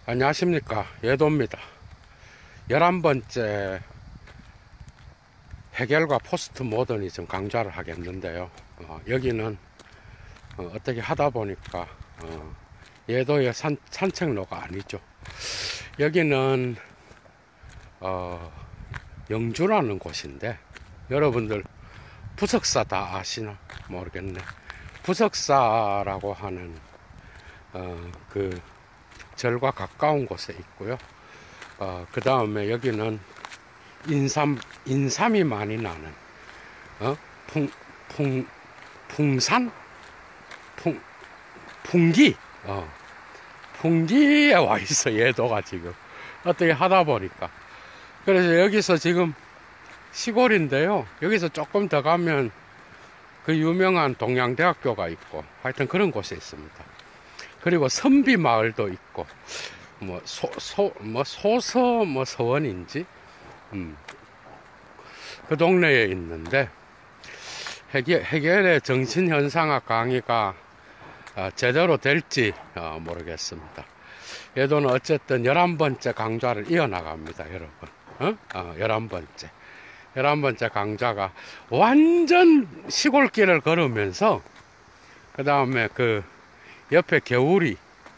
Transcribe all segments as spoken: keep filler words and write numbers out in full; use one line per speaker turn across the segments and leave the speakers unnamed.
안녕하십니까, 예도입니다. 열한 번째 해결과 포스트 모더니즘 강좌를 하겠는데요. 어, 여기는 어, 떻게 하다 보니까 어, 예도의 산, 산책로가 아니죠. 여기는 어, 영주라는 곳인데, 여러분들 부석사 다 아시나 모르겠네. 부석사라고 하는 어, 그 절과 가까운 곳에 있고요. 어, 그 다음에 여기는 인삼, 인삼이 많이 나는, 어? 풍, 풍, 풍산? 풍, 풍기? 어. 풍기에 와 있어, 예도가 지금. 어떻게 하다 보니까. 그래서 여기서 지금 시골인데요. 여기서 조금 더 가면 그 유명한 동양대학교가 있고, 하여튼 그런 곳에 있습니다. 그리고 선비 마을도 있고, 뭐, 소, 소, 뭐, 소서, 뭐, 서원인지, 음, 그 동네에 있는데, 해결, 해결의 정신현상학 강의가 어, 제대로 될지 어, 모르겠습니다. 얘도는 어쨌든 열한 번째 강좌를 이어나갑니다, 여러분. 어? 어, 열한 번째. 열한 번째 강좌가 완전 시골길을 걸으면서, 그 다음에 그, 옆에 겨울이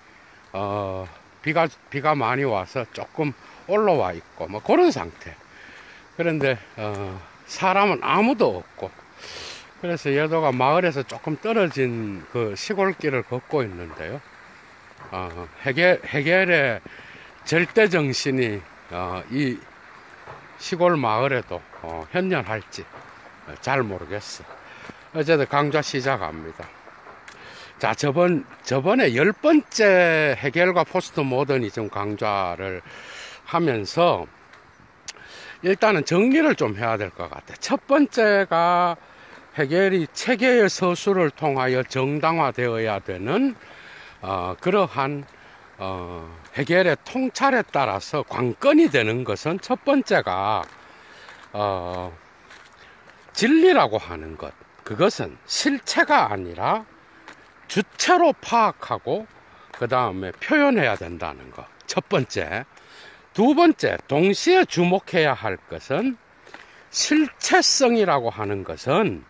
어 비가 비가 많이 와서 조금 올라와 있고 뭐 그런 상태. 그런데 어 사람은 아무도 없고, 그래서 여도가 마을에서 조금 떨어진 그 시골길을 걷고 있는데요. 어 해결 해결의 절대 정신이 어 이 시골 마을에도 어 현존할지 잘 모르겠어. 어쨌든 강좌 시작합니다. 자, 저번, 저번에 열 번째 해결과 포스트 모더니즘 강좌를 하면서 일단은 정리를 좀 해야 될 것 같아. 첫 번째가 해결이 체계의 서술을 통하여 정당화되어야 되는, 어, 그러한, 어, 해결의 통찰에 따라서 관건이 되는 것은 첫 번째가, 어, 진리라고 하는 것. 그것은 실체가 아니라 주체로 파악하고 그 다음에 표현해야 된다는 것. 첫 번째. 두 번째, 동시에 주목해야 할 것은 실체성이라고 하는 것은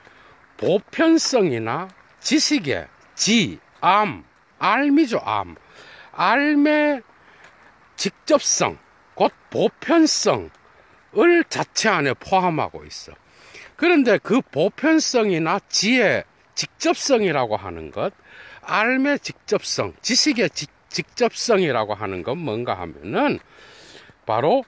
보편성이나 지식의 지, 암, 알미죠, 암. 알의 직접성, 곧 보편성을 자체 안에 포함하고 있어. 그런데 그 보편성이나 지의 직접성이라고 하는 것, 알의 직접성, 지식의 지, 직접성이라고 하는 건 뭔가 하면은 바로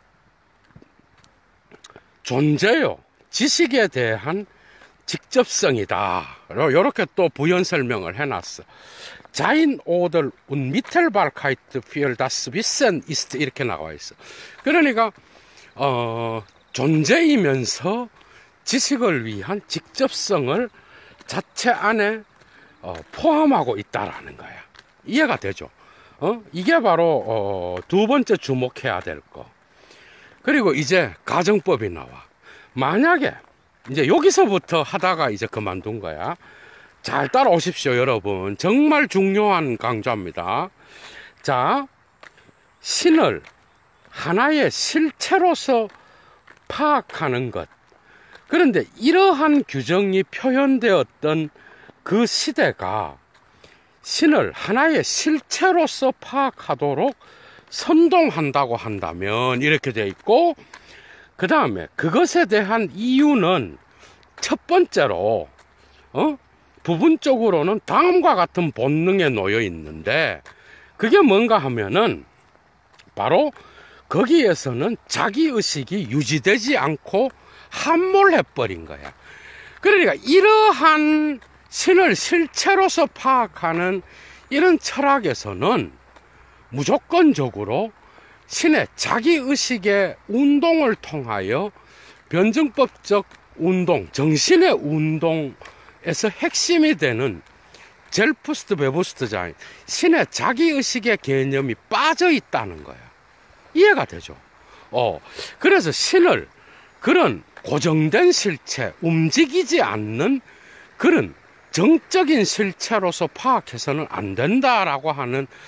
존재요, 지식에 대한 직접성이다. 이렇게 또 부연 설명을 해놨어. 자인 오들 운 미텔발카이트 피얼 다스 비센 이스트 이렇게 나와 있어. 그러니까 어, 존재이면서 지식을 위한 직접성을 자체 안에 어, 포함하고 있다라는 거야. 이해가 되죠? 어? 이게 바로 어, 두 번째 주목해야 될 거. 그리고 이제 가정법이 나와. 만약에 이제 여기서부터 하다가 이제 그만둔 거야. 잘 따라오십시오, 여러분. 정말 중요한 강좌입니다. 자, 신을 하나의 실체로서 파악하는 것. 그런데 이러한 규정이 표현되었던 그 시대가 신을 하나의 실체로서 파악하도록 선동한다고 한다면 이렇게 되어 있고, 그 다음에 그것에 대한 이유는 첫 번째로 어? 부분적으로는 다음과 같은 본능에 놓여 있는데, 그게 뭔가 하면은 바로 거기에서는 자기의식이 유지되지 않고 함몰해버린 거야. 그러니까 이러한 신을 실체로서 파악하는 이런 철학에서는 무조건적으로 신의 자기의식의 운동을 통하여 변증법적 운동, 정신의 운동에서 핵심이 되는 젤푸스트 베부스트자인 신의 자기의식의 개념이 빠져 있다는 거야. 이해가 되죠? 어, 그래서 신을 그런 고정된 실체, 움직이지 않는 그런 정적인 실체로서 파악해서는 안 된다라고 하는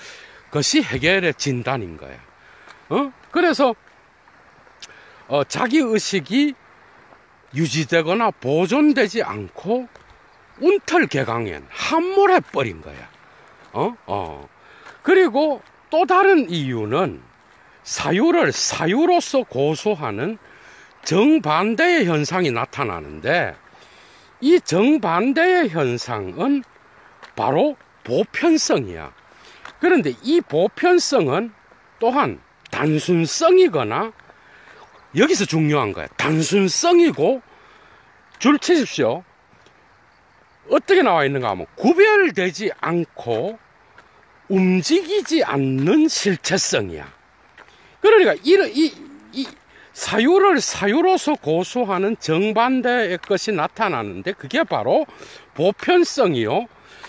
것이 해겔의 진단인 거야. 어? 그래서 어, 자기 의식이 유지되거나 보존되지 않고 운털개강엔 함몰해버린 거야. 어? 어. 그리고 또 다른 이유는 사유를 사유로서 고수하는 정반대의 현상이 나타나는데, 이 정반대의 현상은 바로 보편성이야. 그런데 이 보편성은 또한 단순성이거나, 여기서 중요한 거야. 단순성이고, 줄 치십시오. 어떻게 나와 있는가 하면 구별되지 않고 움직이지 않는 실체성이야. 그러니까 이, 이, 이 사유를 사유로서 고수하는 정반대의 것이 나타나는데, 그게 바로 보편성이요,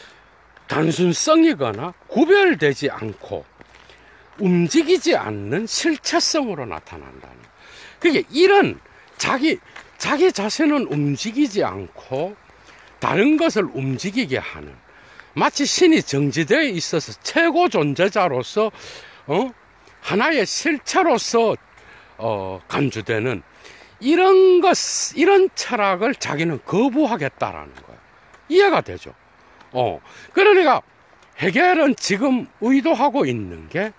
단순성이거나 구별되지 않고 움직이지 않는 실체성으로 나타난다는. 그게 이런 자기 자기 자신은 움직이지 않고 다른 것을 움직이게 하는, 마치 신이 정지되어 있어서 최고 존재자로서 어? 하나의 실체로서 어, 간주되는 이런 것, 이런 철학을 자기는 거부하겠다라는 거야. 이해가 되죠? 어. 그러니까 해겔은 지금 의도하고 있는 게,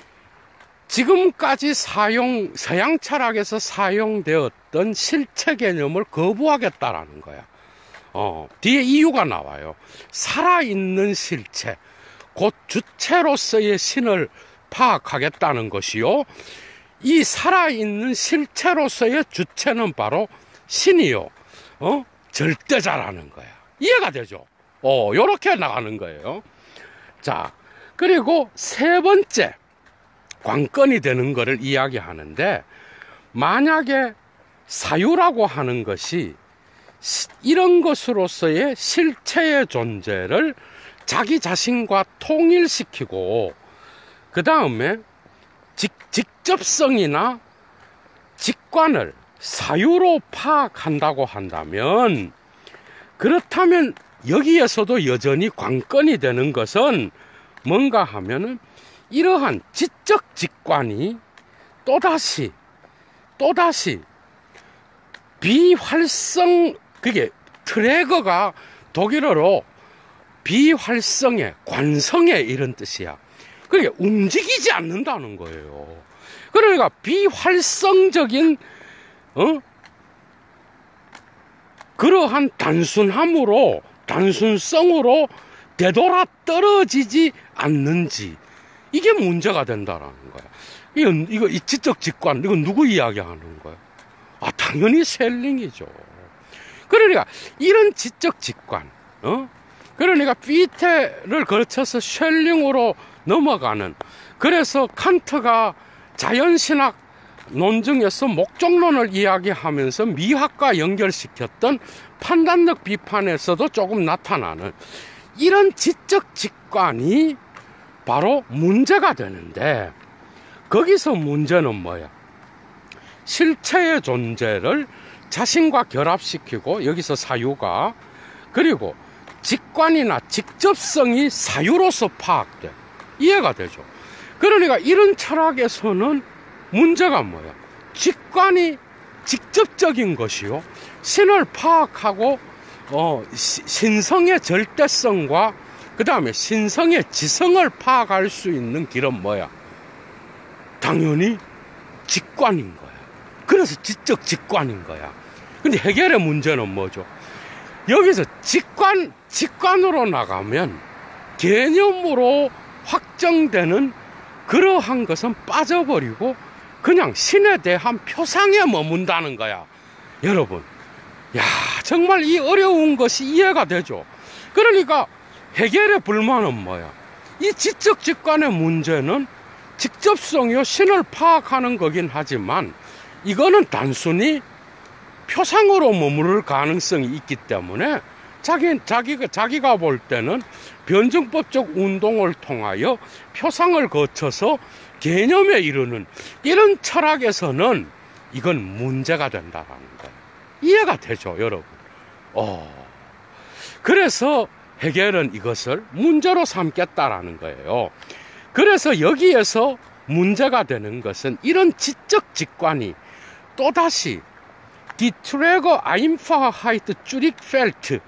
지금까지 사용, 서양 철학에서 사용되었던 실체 개념을 거부하겠다라는 거야. 어, 뒤에 이유가 나와요. 살아있는 실체, 곧 주체로서의 신을 파악하겠다는 것이요, 이 살아있는 실체로서의 주체는 바로 신이요, 어? 절대자라는 거야. 이해가 되죠? 어, 요렇게 나가는 거예요. 자, 그리고 세 번째 관건이 되는 것을 이야기하는데, 만약에 사유라고 하는 것이 이런 것으로서의 실체의 존재를 자기 자신과 통일시키고, 그 다음에 직접성이나 직관을 사유로 파악한다고 한다면, 그렇다면 여기에서도 여전히 관건이 되는 것은 뭔가 하면은, 이러한 지적 직관이 또다시 또다시 비활성, 그게 트래거가 독일어로 비활성의, 관성의 이런 뜻이야. 그러니까 움직이지 않는다는 거예요. 그러니까 비활성적인 어? 그러한 단순함으로, 단순성으로 되돌아 떨어지지 않는지, 이게 문제가 된다라는 거야. 이거, 이거 이 지적 직관, 이거 누구 이야기하는 거야? 아, 당연히 셀링이죠. 그러니까 이런 지적 직관, 어? 그러니까 피테를 거쳐서 쉘링으로 넘어가는, 그래서 칸트가 자연신학 논증에서 목적론을 이야기하면서 미학과 연결시켰던 판단력 비판에서도 조금 나타나는 이런 지적 직관이 바로 문제가 되는데, 거기서 문제는 뭐야? 실체의 존재를 자신과 결합시키고, 여기서 사유가, 그리고 직관이나 직접성이 사유로서 파악돼. 이해가 되죠? 그러니까 이런 철학에서는 문제가 뭐야? 직관이 직접적인 것이요, 신을 파악하고 어, 시, 신성의 절대성과 그 다음에 신성의 지성을 파악할 수 있는 길은 뭐야? 당연히 직관인 거야. 그래서 지적 직관인 거야. 근데 해겔의 문제는 뭐죠? 여기서 직관, 직관으로 나가면 개념으로 확정되는 그러한 것은 빠져버리고 그냥 신에 대한 표상에 머문다는 거야. 여러분, 야, 정말 이 어려운 것이 이해가 되죠? 그러니까 해겔의 불만은 뭐야? 이 지적 직관의 문제는 직접성이요, 신을 파악하는 거긴 하지만 이거는 단순히 표상으로 머무를 가능성이 있기 때문에 자기, 자기가, 자기가 볼 때는 변증법적 운동을 통하여 표상을 거쳐서 개념에 이르는 이런 철학에서는 이건 문제가 된다라는 거예요. 이해가 되죠, 여러분? 어. 그래서 해겔은 이것을 문제로 삼겠다라는 거예요. 그래서 여기에서 문제가 되는 것은 이런 지적 직관이 또다시 디트레거 아임파하이트 쭈릭펠트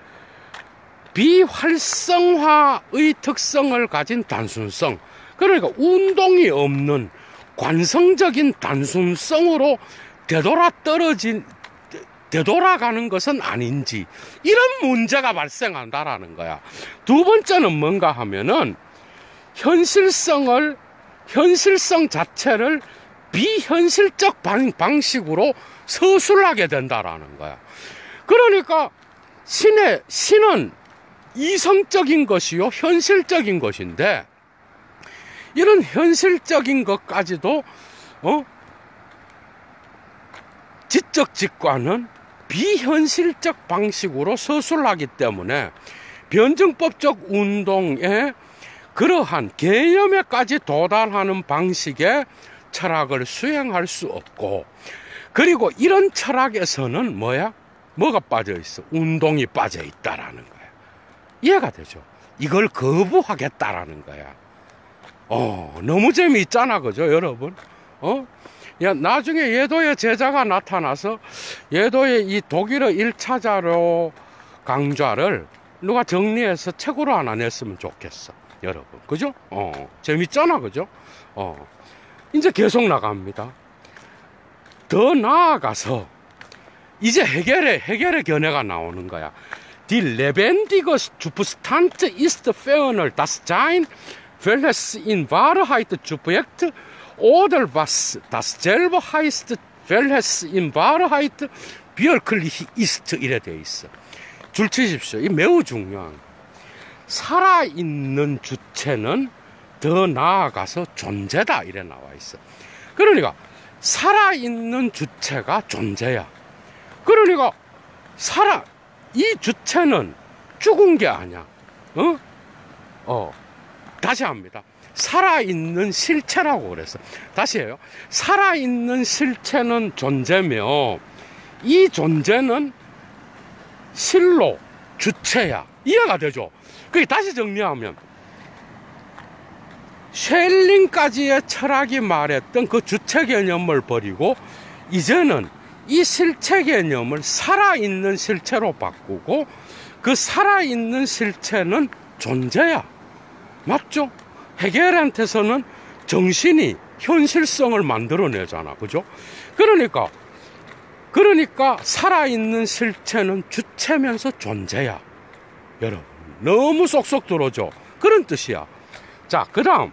비활성화의 특성을 가진 단순성, 그러니까 운동이 없는 관성적인 단순성으로 되돌아 떨어진 되돌아가는 것은 아닌지, 이런 문제가 발생한다라는 거야. 두 번째는 뭔가 하면은 현실성을 현실성 자체를 비현실적 방, 방식으로 서술하게 된다라는 거야. 그러니까 신의 신은 이성적인 것이요 현실적인 것인데, 이런 현실적인 것까지도 어? 지적 직관은 비현실적 방식으로 서술하기 때문에 변증법적 운동의 그러한 개념에까지 도달하는 방식의 철학을 수행할 수 없고, 그리고 이런 철학에서는 뭐야? 뭐가 빠져 있어? 운동이 빠져 있다라는 거야. 이해가 되죠? 이걸 거부하겠다라는 거야. 어, 너무 재미있잖아, 그죠, 여러분? 어? 야, 나중에 예도의 제자가 나타나서 예도의 이 독일어 일 차 자료 강좌를 누가 정리해서 책으로 하나 냈으면 좋겠어, 여러분. 그죠? 어, 재밌잖아, 그죠? 어, 이제 계속 나갑니다. 더 나아가서 이제 해결의, 해결의 견해가 나오는 거야. Die lebendige Substanz ist ferner das Sein, welches in Wahrheit Subjekt oder was dasselbe heißt, welches in Wahrheit wirklich ist. 이래 돼 있어. 줄 치십시오. 이 매우 중요한. 살아있는 주체는 더 나아가서 존재다. 이래 나와 있어. 그러니까 살아있는 주체가 존재야. 그러니까 살아 이 주체는 죽은 게 아니야. 어? 어. 다시 합니다. 살아있는 실체라고 그랬어. 다시 해요. 살아있는 실체는 존재며, 이 존재는 실로 주체야. 이해가 되죠? 그게 다시 정리하면, 쉘링까지의 철학이 말했던 그 주체 개념을 버리고, 이제는 이 실체 개념을 살아있는 실체로 바꾸고, 그 살아있는 실체는 존재야. 맞죠? 헤겔한테서는 정신이 현실성을 만들어내잖아. 그죠? 그러니까, 그러니까 살아있는 실체는 주체면서 존재야. 여러분, 너무 쏙쏙 들어오죠? 그런 뜻이야. 자, 그 다음,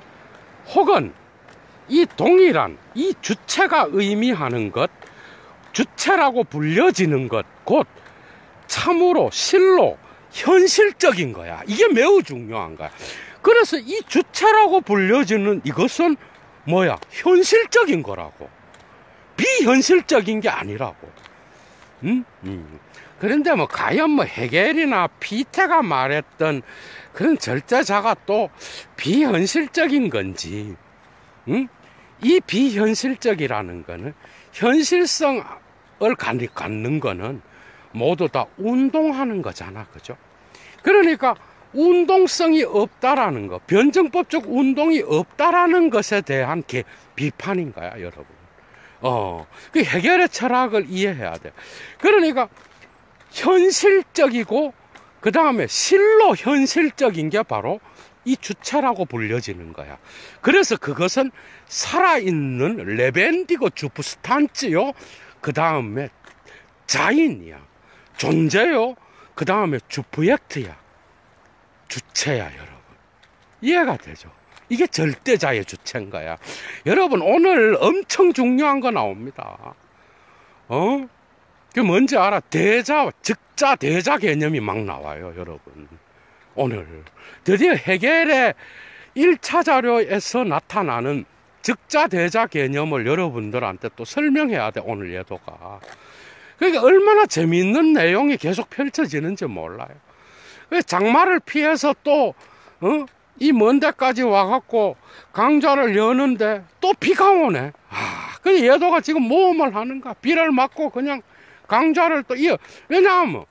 혹은 이 동일한 이 주체가 의미하는 것, 주체라고 불려지는 것, 곧 참으로 실로 현실적인 거야. 이게 매우 중요한 거야. 그래서 이 주체라고 불려지는 이것은 뭐야? 현실적인 거라고. 비현실적인 게 아니라고. 음? 음. 그런데 뭐 과연 뭐 헤겔이나 피테가 말했던 그런 절대자가 또 비현실적인 건지, 음? 이 비현실적이라는 거는, 현실성을 갖는 거는 모두 다 운동하는 거잖아. 그죠? 그러니까 운동성이 없다라는 거, 변증법적 운동이 없다라는 것에 대한 게 비판인 거야, 여러분. 어, 그 해결의 철학을 이해해야 돼. 그러니까 현실적이고 그 다음에 실로 현실적인 게 바로 이 주체라고 불려지는 거야. 그래서 그것은 살아있는 레벤디고 주프스탄츠요. 그 다음에 자인이야. 존재요. 그 다음에 주프젝트야. 주체야, 여러분. 이해가 되죠? 이게 절대자의 주체인 거야. 여러분, 오늘 엄청 중요한 거 나옵니다. 어? 그게 뭔지 알아? 대자, 즉자, 대자 개념이 막 나와요, 여러분. 오늘. 드디어 해겔의 일 차 자료에서 나타나는 즉자, 대자 개념을 여러분들한테 또 설명해야 돼, 오늘 예도가. 그러니까 얼마나 재미있는 내용이 계속 펼쳐지는지 몰라요. 장마를 피해서 또, 어? 이 먼 데까지 와갖고 강좌를 여는데 또 비가 오네. 아, 그래 예도가 지금 모험을 하는가? 비를 맞고 그냥 강좌를 또 이어. 왜냐하면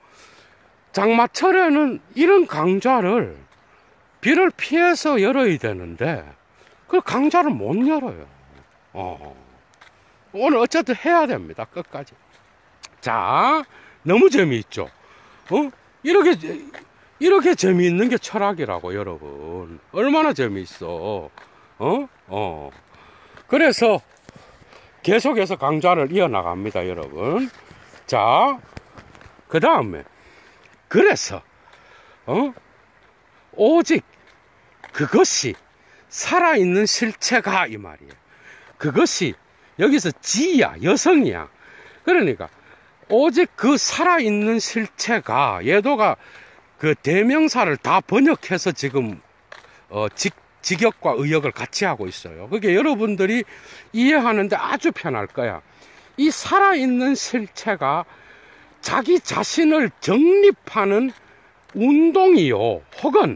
장마철에는 이런 강좌를 비를 피해서 열어야 되는데, 그 강좌를 못 열어요. 어. 오늘 어쨌든 해야 됩니다. 끝까지. 자, 너무 재미있죠? 어? 이렇게, 이렇게 재미있는 게 철학이라고, 여러분. 얼마나 재미있어. 어? 어. 그래서 계속해서 강좌를 이어나갑니다, 여러분. 자, 그 다음에, 그래서, 어? 오직 그것이 살아있는 실체가, 이 말이에요. 그것이, 여기서 지야, 여성이야. 그러니까, 오직 그 살아있는 실체가, 얘도가 그 대명사를 다 번역해서 지금, 어, 직, 직역과 의역을 같이 하고 있어요. 그게 여러분들이 이해하는데 아주 편할 거야. 이 살아있는 실체가 자기 자신을 정립하는 운동이요, 혹은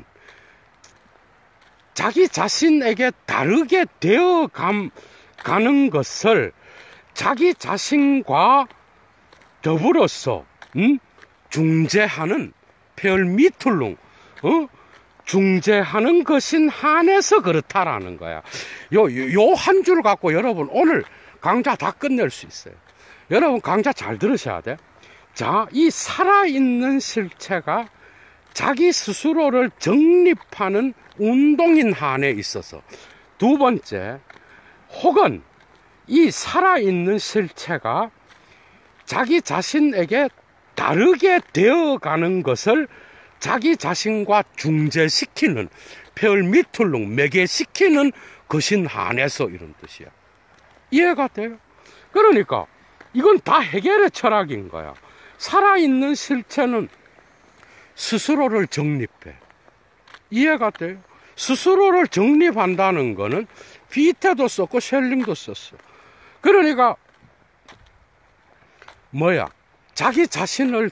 자기 자신에게 다르게 되어 감, 가는 것을 자기 자신과 더불어서, 음? 중재하는, 펠미툴룽, 어? 중재하는 것인 한해서 그렇다라는 거야. 요, 요 한 줄 갖고 여러분 오늘 강좌 다 끝낼 수 있어요. 여러분 강좌 잘 들으셔야 돼. 자, 이 살아있는 실체가 자기 스스로를 정립하는 운동인 한에 있어서, 두 번째, 혹은 이 살아있는 실체가 자기 자신에게 다르게 되어가는 것을 자기 자신과 중재시키는, 펠미툴룽, 매개시키는 것인 한해서, 이런 뜻이야. 이해가 돼요? 그러니까 이건 다 해결의 철학인 거야. 살아있는 실체는 스스로를 정립해. 이해가 돼요? 스스로를 정립한다는 거는 피테도 썼고 셸링도 썼어. 그러니까 뭐야, 자기 자신을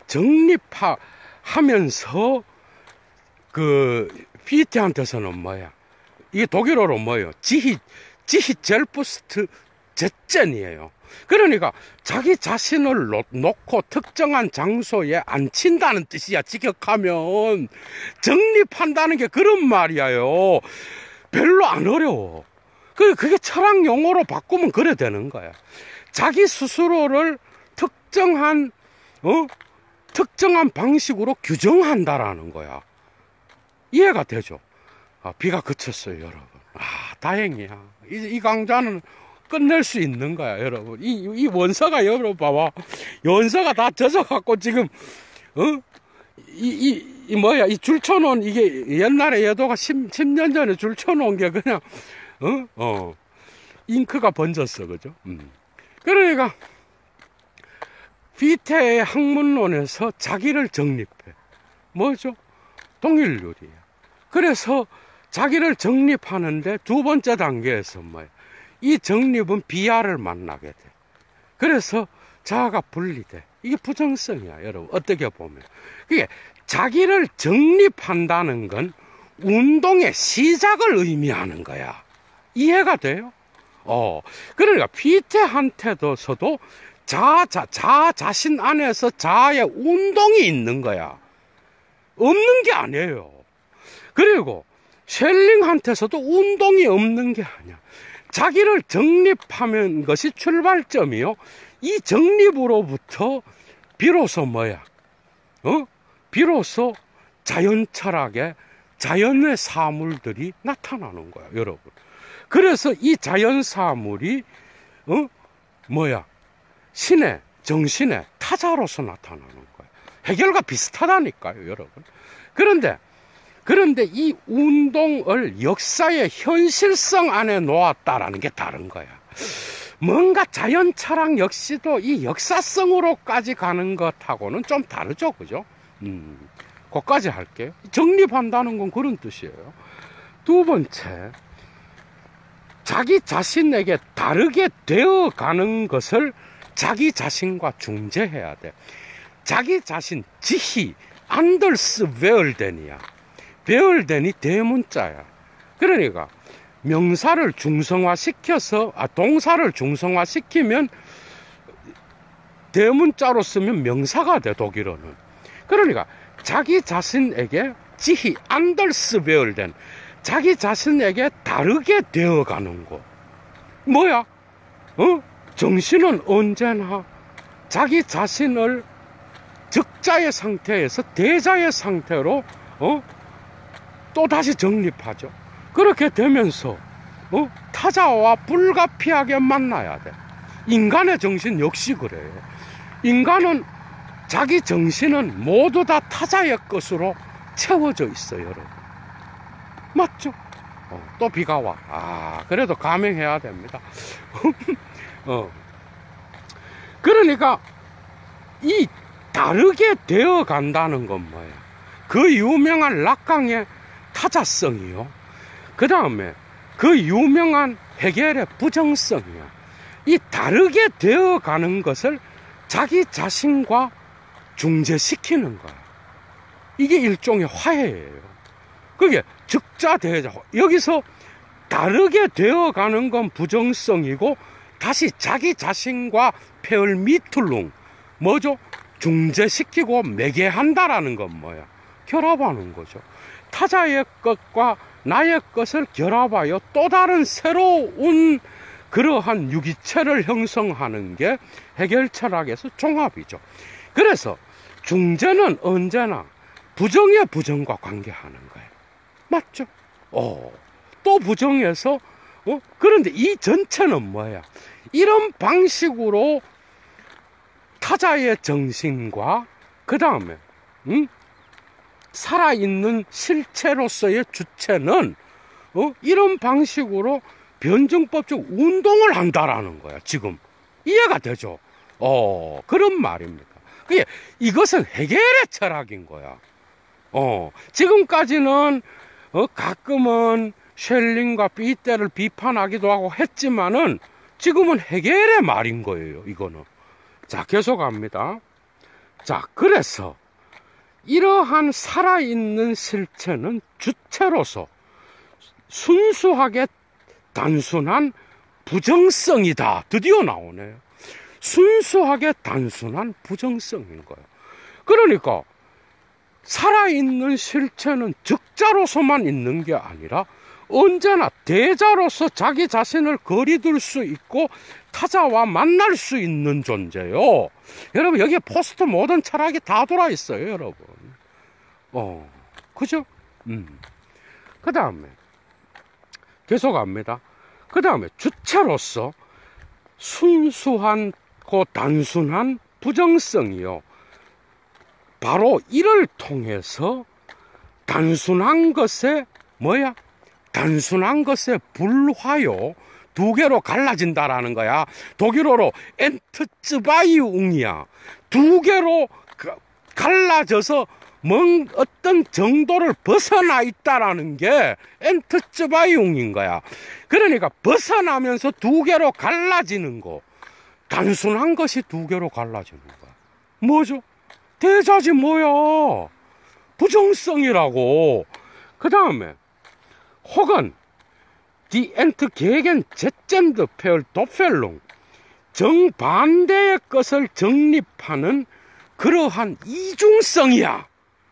정립하면서 그 피테한테서는 뭐야, 이게 독일어로 뭐예요? 지히 지히 젤부스트 제전이에요. 그러니까 자기 자신을 놓고 특정한 장소에 앉힌다는 뜻이야. 직역하면 정립한다는 게 그런 말이에요. 별로 안 어려워. 그게 철학 용어로 바꾸면 그래 되는 거야. 자기 스스로를 특정한 어 특정한 방식으로 규정한다라는 거야. 이해가 되죠? 아, 비가 그쳤어요, 여러분. 아, 다행이야. 이, 이 강좌는 끝낼 수 있는 거야, 여러분. 이, 이 원서가, 여러분, 봐봐. 원서가 다 젖어갖고, 지금, 어? 이, 이, 이, 뭐야, 이 줄 쳐놓은, 이게 옛날에 얘도가 십 년 전에 줄 쳐놓은 게 그냥, 어? 어. 잉크가 번졌어, 그죠? 음. 그러니까, 피테의 학문론에서 자기를 정립해. 뭐죠? 동일률이야. 그래서 자기를 정립하는데 두 번째 단계에서 뭐야? 이 정립은 비하를 만나게 돼. 그래서 자아가 분리돼. 이게 부정성이야, 여러분. 어떻게 보면. 그게 자기를 정립한다는 건 운동의 시작을 의미하는 거야. 이해가 돼요? 어. 그러니까 피테한테도서도 자, 자, 자 자신 안에서 자아의 운동이 있는 거야. 없는 게 아니에요. 그리고 셸링한테서도 운동이 없는 게 아니야. 자기를 정립하는 것이 출발점이요. 이 정립으로부터 비로소 뭐야? 어? 비로소 자연 철학의 자연의 사물들이 나타나는 거야, 여러분. 그래서 이 자연 사물이 어? 뭐야? 신의, 정신의 타자로서 나타나는 거야. 해결과 비슷하다니까요, 여러분. 그런데 그런데 이 운동을 역사의 현실성 안에 놓았다라는 게 다른 거야. 뭔가 자연 철학 역시도 이 역사성으로까지 가는 것하고는 좀 다르죠, 그죠? 음, 거기까지 할게요. 정립한다는 건 그런 뜻이에요. 두 번째, 자기 자신에게 다르게 되어 가는 것을 자기 자신과 중재해야 돼. 자기 자신, 지히, 안더스 베얼덴이야. 베얼덴이 대문자야. 그러니까 명사를 중성화시켜서, 아, 동사를 중성화시키면 대문자로 쓰면 명사가 돼, 독일어는. 그러니까 자기 자신에게 지히 안더스 베얼덴, 자기 자신에게 다르게 되어가는 거. 뭐야? 어? 정신은 언제나 자기 자신을 적자의 상태에서 대자의 상태로 어? 또 다시 정립하죠. 그렇게 되면서 어? 타자와 불가피하게 만나야 돼. 인간의 정신 역시 그래요. 인간은 자기 정신은 모두 다 타자의 것으로 채워져 있어요, 여러분. 맞죠? 어, 또 비가 와. 아, 그래도 감행해야 됩니다. 어. 그러니까 이 다르게 되어 간다는 건 뭐야? 그 유명한 락강의 타자성이요. 그 다음에 그 유명한 헤겔의 부정성이야. 이 다르게 되어 가는 것을 자기 자신과 중재시키는 거야. 이게 일종의 화해예요. 그게 적자대자. 여기서 다르게 되어 가는 건 부정성이고, 다시 자기 자신과 페얼미툴룽, 뭐죠? 중재시키고 매개한다라는 건 뭐야? 결합하는 거죠. 타자의 것과 나의 것을 결합하여 또 다른 새로운 그러한 유기체를 형성하는 게 헤겔 철학에서 종합이죠. 그래서 중재는 언제나 부정의 부정과 관계하는 거예요. 맞죠? 어, 또 부정해서, 어? 그런데 이 전체는 뭐야? 이런 방식으로 타자의 정신과 그 다음에 음? 살아있는 실체로서의 주체는 어? 이런 방식으로 변증법적 운동을 한다라는 거야. 지금 이해가 되죠? 어, 그런 말입니다. 그게 이것은 헤겔의 철학인 거야. 어, 지금까지는 어, 가끔은 셸링과 삐때를 비판하기도 하고 했지만은 지금은 헤겔의 말인 거예요. 이거는. 자, 계속합니다. 자, 그래서 이러한 살아있는 실체는 주체로서 순수하게 단순한 부정성이다. 드디어 나오네요. 순수하게 단순한 부정성인 거예요. 그러니까 살아있는 실체는 적자로서만 있는 게 아니라 언제나 대자로서 자기 자신을 거리둘 수 있고 타자와 만날 수 있는 존재요. 여러분, 여기에 포스트 모던 철학이 다 돌아 있어요, 여러분. 어, 그죠? 음. 그 다음에 계속합니다. 그 다음에 주체로서 순수하고 단순한 부정성이요. 바로 이를 통해서 단순한 것에 뭐야? 단순한 것에 불화요. 두 개로 갈라진다라는 거야. 독일어로 엔트츠바이웅이야. 두 개로 갈라져서 뭔 어떤 정도를 벗어나 있다라는 게 엔트츠바이웅인 거야. 그러니까 벗어나면서 두 개로 갈라지는 거. 단순한 것이 두 개로 갈라지는 거야. 뭐죠? 대자지 뭐야? 부정성이라고. 그 다음에 혹은 Die Entgegengesetzte Verdoppelung, 정반대의 것을 정립하는 그러한 이중성이야.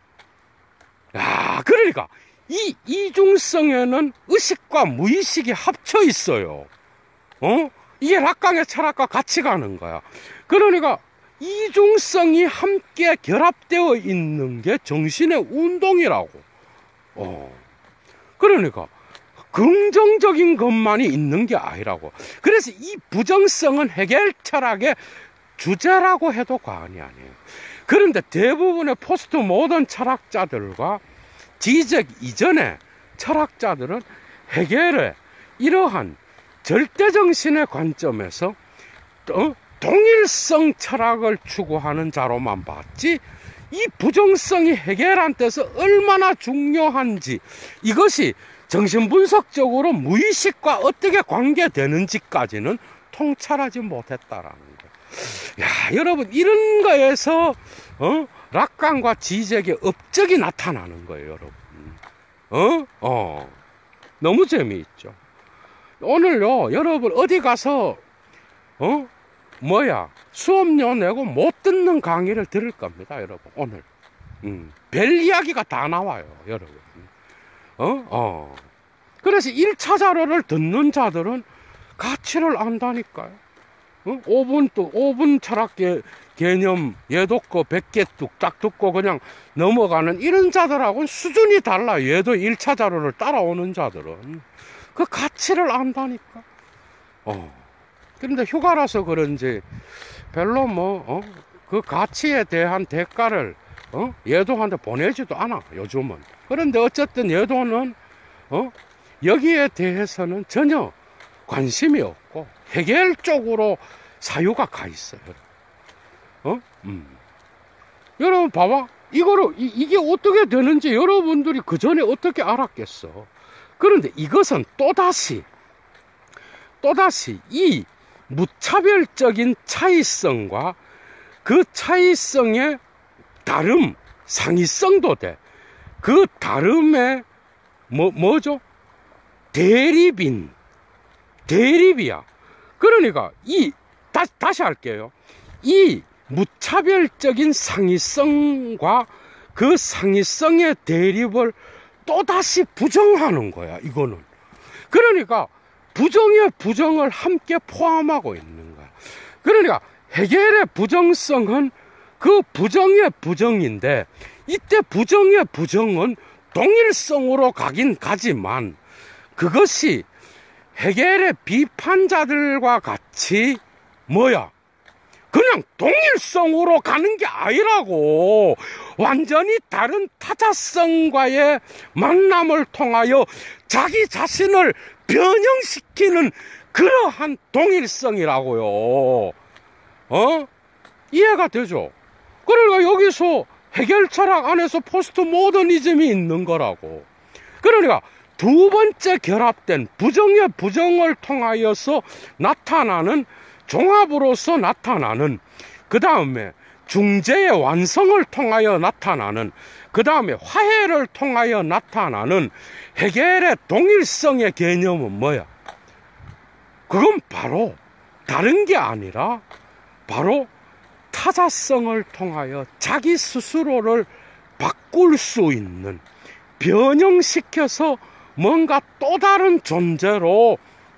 야, 그러니까 이 이중성에는 의식과 무의식이 합쳐 있어요. 어? 이게 락강의 철학과 같이 가는 거야. 그러니까 이중성이 함께 결합되어 있는 게 정신의 운동이라고. 어. 그러니까 긍정적인 것만이 있는 게 아니라고. 그래서 이 부정성은 헤겔 철학의 주제라고 해도 과언이 아니에요. 그런데 대부분의 포스트 모던 철학자들과 지적 이전의 철학자들은 헤겔의 이러한 절대정신의 관점에서 어? 동일성 철학을 추구하는 자로만 봤지, 이 부정성이 헤겔한테서 얼마나 중요한지, 이것이 정신분석적으로 무의식과 어떻게 관계되는지까지는 통찰하지 못했다라는 거예요. 야, 여러분, 이런 거에서 어? 락강과 지적의 업적이 나타나는 거예요, 여러분. 어? 어. 너무 재미있죠. 오늘요, 여러분 어디 가서 어? 뭐야, 수업료 내고 못 듣는 강의를 들을 겁니다, 여러분. 오늘 음, 별 이야기가 다 나와요, 여러분. 어? 어. 그래서 일 차 자료를 듣는 자들은 가치를 안다니까요. 어? 오 분 또 오 분 철학 개, 개념 얘도 거 백 개 뚝딱 듣고 그냥 넘어가는 이런 자들하고는 수준이 달라. 얘도 일 차 자료를 따라오는 자들은 그 가치를 안다니까. 어. 그런데 휴가라서 그런지 별로 뭐, 어? 그 가치에 대한 대가를, 어? 얘도한테 보내지도 않아, 요즘은. 그런데 어쨌든 얘도는, 어? 여기에 대해서는 전혀 관심이 없고, 해결 쪽으로 사유가 가 있어요. 어? 음. 여러분, 봐봐. 이거를, 이, 이게 어떻게 되는지 여러분들이 그 전에 어떻게 알았겠어. 그런데 이것은 또다시, 또다시 이 무차별적인 차이성과 그 차이성의 다름, 상이성도 돼. 그 다름의, 뭐, 뭐죠? 대립인, 대립이야. 그러니까, 이, 다, 다시 할게요. 이 무차별적인 상이성과 그 상이성의 대립을 또다시 부정하는 거야, 이거는. 그러니까, 부정의 부정을 함께 포함하고 있는 거야. 그러니까, 해겔의 부정성은 그 부정의 부정인데, 이때 부정의 부정은 동일성으로 가긴 가지만, 그것이 해겔의 비판자들과 같이 뭐야? 그냥 동일성으로 가는 게 아니라고. 완전히 다른 타자성과의 만남을 통하여 자기 자신을 변형시키는 그러한 동일성이라고요. 어? 이해가 되죠? 그러니까 여기서 해겔 철학 안에서 포스트 모더니즘이 있는 거라고. 그러니까 두 번째 결합된 부정의 부정을 통하여서 나타나는 종합으로서 나타나는, 그 다음에 중재의 완성을 통하여 나타나는, 그 다음에 화해를 통하여 나타나는 해겔의 동일성의 개념은 뭐야? 그건 바로 다른 게 아니라 바로 타자성을 통하여 자기 스스로를 바꿀 수 있는, 변형시켜서 뭔가 또 다른 존재로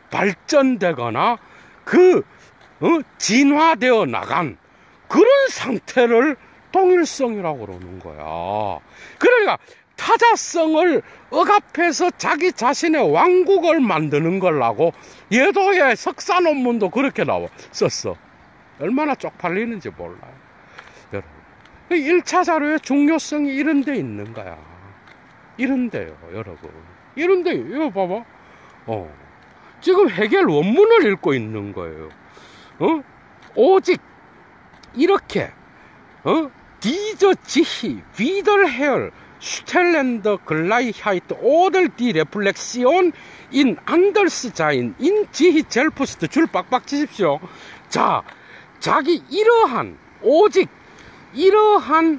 발전되거나 그 어? 진화되어 나간 그런 상태를 동일성이라고 그러는 거야. 그러니까 타자성을 억압해서 자기 자신의 왕국을 만드는 걸라고 예도의 석사 논문도 그렇게 나와 썼어. 얼마나 쪽팔리는지 몰라요, 여러분. 일 차 자료의 중요성이 이런 데 있는 거야. 이런 데요, 여러분. 이런 데, 이거 봐봐. 어. 지금 해겔 원문을 읽고 있는 거예요. 어? 오직 이렇게 어? 디저 지히 위덜 헤얼 슈텔랜더 글라이하이트 오들 디 레플렉시온 인 안더스 자인 인 지히 젤푸스트 줄 빡빡 치십시오. 자, 자기 이러한, 오직 이러한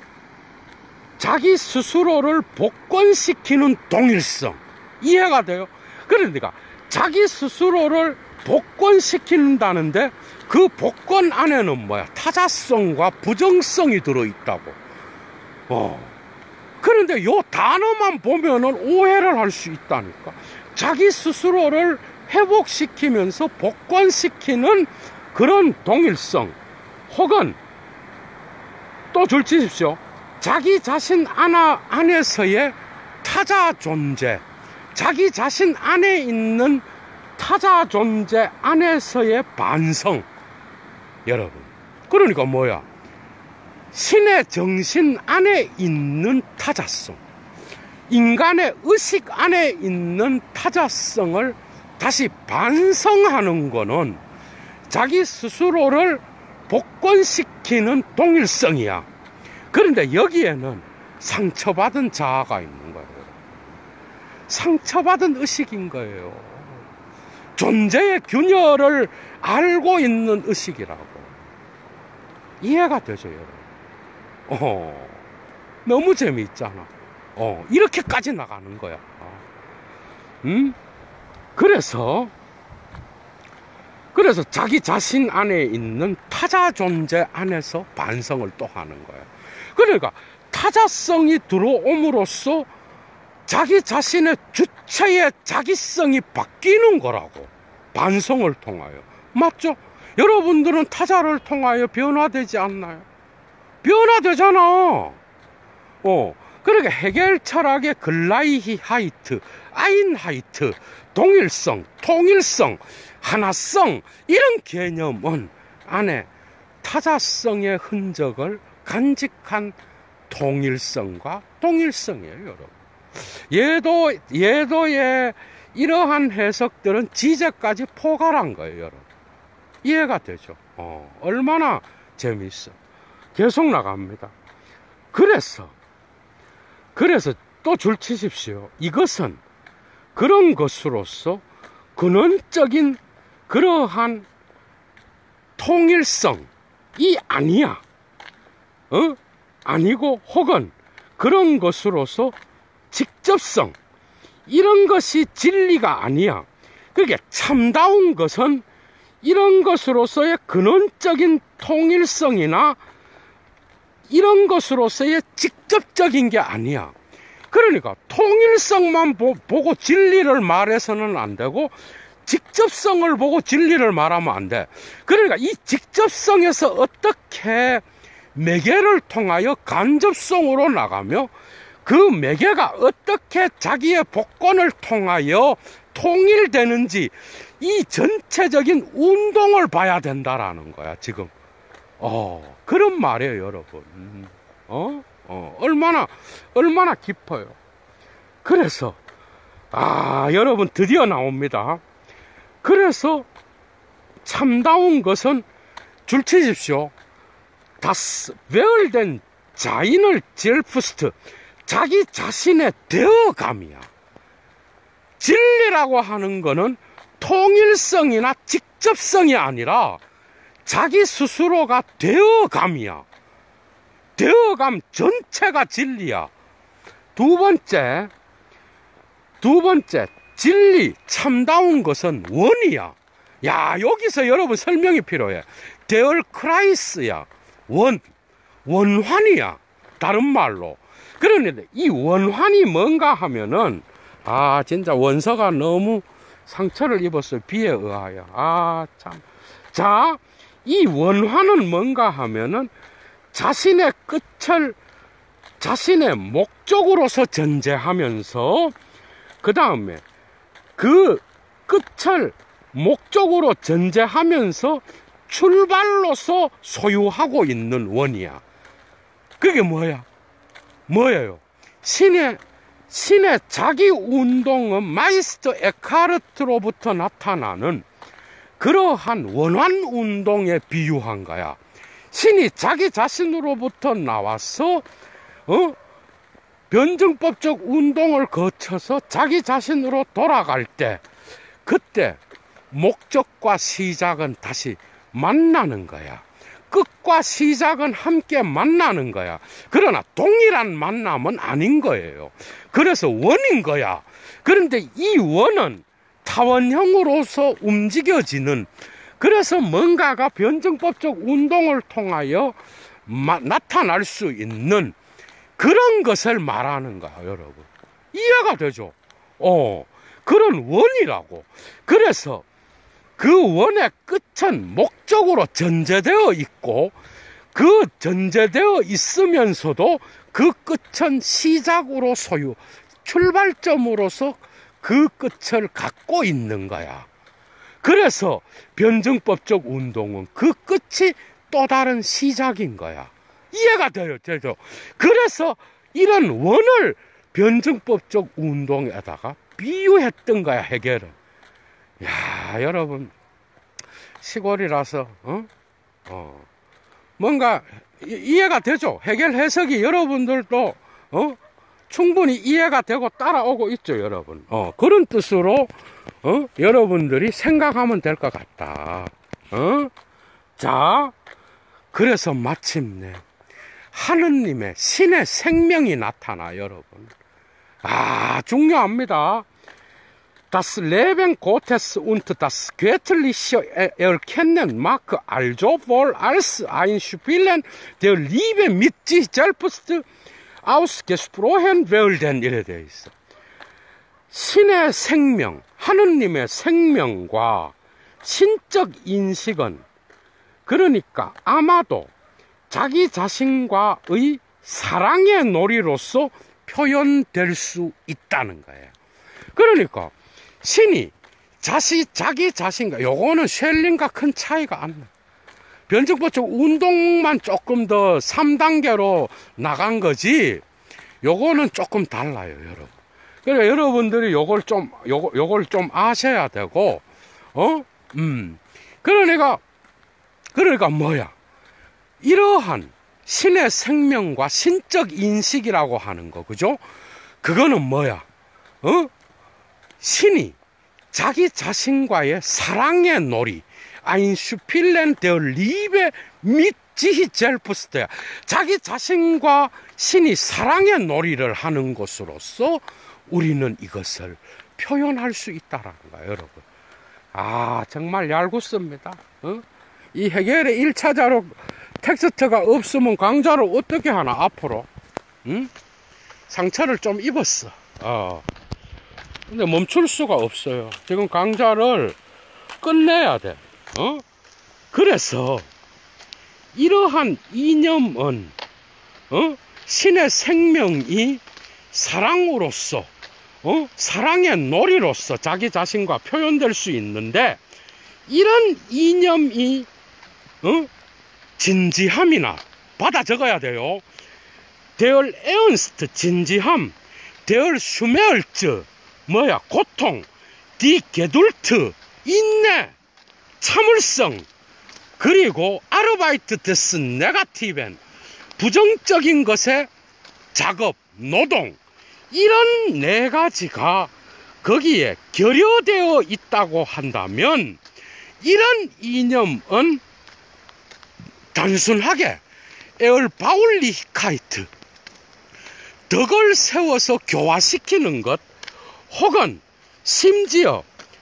자기 스스로를 복권시키는 동일성, 이해가 돼요? 그러니까 자기 스스로를 복권시킨다는데 그 복권 안에는 뭐야? 타자성과 부정성이 들어있다고. 어. 그런데 요 단어만 보면은 오해를 할 수 있다니까. 자기 스스로를 회복시키면서 복권시키는 그런 동일성, 혹은 또 줄치십시오. 자기 자신 하나 안에서의 타자 존재, 자기 자신 안에 있는 타자 존재 안에서의 반성. 여러분, 그러니까 뭐야? 신의 정신 안에 있는 타자성, 인간의 의식 안에 있는 타자성을 다시 반성하는 거는 자기 스스로를 복권시키는 동일성이야. 그런데 여기에는 상처받은 자아가 있는 거예요. 상처받은 의식인 거예요. 존재의 균열을 알고 있는 의식이라고. 이해가 되죠, 여러분? 어, 너무 재미있잖아. 어, 이렇게까지 나가는 거야. 어. 음? 그래서, 그래서 자기 자신 안에 있는 타자 존재 안에서 반성을 또 하는 거야. 그러니까 타자성이 들어옴으로써 자기 자신의 주체의 자기성이 바뀌는 거라고. 반성을 통하여. 맞죠? 여러분들은 타자를 통하여 변화되지 않나요? 변화되잖아. 어. 그러니까 헤겔 철학의 글라이히 하이트, 아인하이트, 동일성, 통일성, 하나성, 이런 개념은 안에 타자성의 흔적을 간직한 통일성과 동일성이에요, 여러분. 예도, 예도의 이러한 해석들은 지제까지 포괄한 거예요, 여러분. 이해가 되죠? 어, 얼마나 재미있어. 계속 나갑니다. 그래서, 그래서 또 줄치십시오. 이것은 그런 것으로서 근원적인 그러한 통일성이 아니야. 어? 아니고, 혹은 그런 것으로서 직접성, 이런 것이 진리가 아니야. 그러니까 참다운 것은 이런 것으로서의 근원적인 통일성이나 이런 것으로서의 직접적인 게 아니야. 그러니까 통일성만 보, 보고 진리를 말해서는 안 되고 직접성을 보고 진리를 말하면 안 돼. 그러니까 이 직접성에서 어떻게 매개를 통하여 간접성으로 나가며 그 매개가 어떻게 자기의 복권을 통하여 통일되는지 이 전체적인 운동을 봐야 된다라는 거야, 지금. 어, 그런 말이에요, 여러분. 어? 어, 얼마나, 얼마나 깊어요. 그래서, 아, 여러분, 드디어 나옵니다. 그래서, 참다운 것은, 줄치십시오. 다스, 웨얼된 자인을 젤프스트, 자기 자신의 되어감이야. 진리라고 하는 거는 통일성이나 직접성이 아니라 자기 스스로가 되어감이야. 되어감 전체가 진리야. 두 번째, 두 번째, 진리, 참다운 것은 원이야. 야, 여기서 여러분 설명이 필요해. 데얼 크라이스야. 원, 원환이야. 다른 말로. 그러는데 이 원환이 뭔가 하면은, 아, 진짜 원서가 너무 상처를 입었어요. 비에 의하여. 아, 참. 자, 이 원환은 뭔가 하면은 자신의 끝을 자신의 목적으로서 전제하면서 그 다음에 그 끝을 목적으로 전제하면서 출발로서 소유하고 있는 원이야. 그게 뭐야? 뭐예요? 신의 신의 자기 운동은 마이스터 에카르트로부터 나타나는 그러한 원환 운동에 비유한 거야. 신이 자기 자신으로부터 나와서 어? 변증법적 운동을 거쳐서 자기 자신으로 돌아갈 때 그때 목적과 시작은 다시 만나는 거야. 끝과 시작은 함께 만나는 거야. 그러나 동일한 만남은 아닌 거예요. 그래서 원인 거야. 그런데 이 원은 타원형으로서 움직여지는, 그래서 뭔가가 변증법적 운동을 통하여 마, 나타날 수 있는 그런 것을 말하는 거야, 여러분. 이해가 되죠? 어, 그런 원이라고. 그래서 그 원의 끝은 목적으로 전제되어 있고 그 전제되어 있으면서도 그 끝은 시작으로 소유, 출발점으로서 그 끝을 갖고 있는 거야. 그래서 변증법적 운동은 그 끝이 또 다른 시작인 거야. 이해가 돼요, 되죠? 그래서 이런 원을 변증법적 운동에다가 비유했던 거야, 헤겔은. 야, 여러분, 시골이라서 어? 어. 뭔가 이해가 되죠? 헤겔 해석이 여러분들도 어? 충분히 이해가 되고 따라오고 있죠, 여러분. 어, 그런 뜻으로 어? 여러분들이 생각하면 될 것 같다. 어? 자, 그래서 마침내 하느님의 신의 생명이 나타나, 여러분. 아, 중요합니다. Das Leben Gottes und das göttliche Erkennen mag also wohl als ein Spielen der Liebe mit sich selbst ausgesprochen werden. 이래 되어 있어. 신의 생명, 하느님의 생명과 신적 인식은 그러니까 아마도 자기 자신과의 사랑의 놀이로서 표현될 수 있다는 거예요. 그러니까 신이 자시, 자기 자신과, 요거는 쉘링과 큰 차이가 안 나요. 변증법적 운동만 조금 더 삼 단계로 나간 거지, 요거는 조금 달라요, 여러분. 그래, 여러분들이 요걸 좀, 요거, 요걸 좀 아셔야 되고, 어? 음. 그러니까, 그러니까 뭐야? 이러한 신의 생명과 신적 인식이라고 하는 거, 그죠? 그거는 뭐야? 어? 신이 자기 자신과의 사랑의 놀이, ein Spielen der Liebe mit sich selbst, 자기 자신과 신이 사랑의 놀이를 하는 것으로서 우리는 이것을 표현할 수 있다라는 거예요, 여러분. 아, 정말 얄궂습니다. 어? 이 해겔의 일 차 자료 텍스트가 없으면 강좌를 어떻게 하나, 앞으로. 응? 상처를 좀 입었어. 어. 근데 멈출 수가 없어요. 지금 강좌를 끝내야 돼. 어? 그래서 이러한 이념은 어? 신의 생명이 사랑으로서 어? 사랑의 놀이로서 자기 자신과 표현될 수 있는데, 이런 이념이 어? 진지함이나 받아 적어야 돼요. Der Ernst, 진지함. Der Schmerz, 뭐야, 고통. Die Geduld, 인내, 참을성. 그리고 Arbeit des Negativen, 부정적인 것의 작업, 노동. 이런 네 가지가 거기에 결여되어 있다고 한다면, 이런 이념은 단순하게 에얼바울리히카이트, 덕을 세워서 교화시키는 것, 혹은 심지어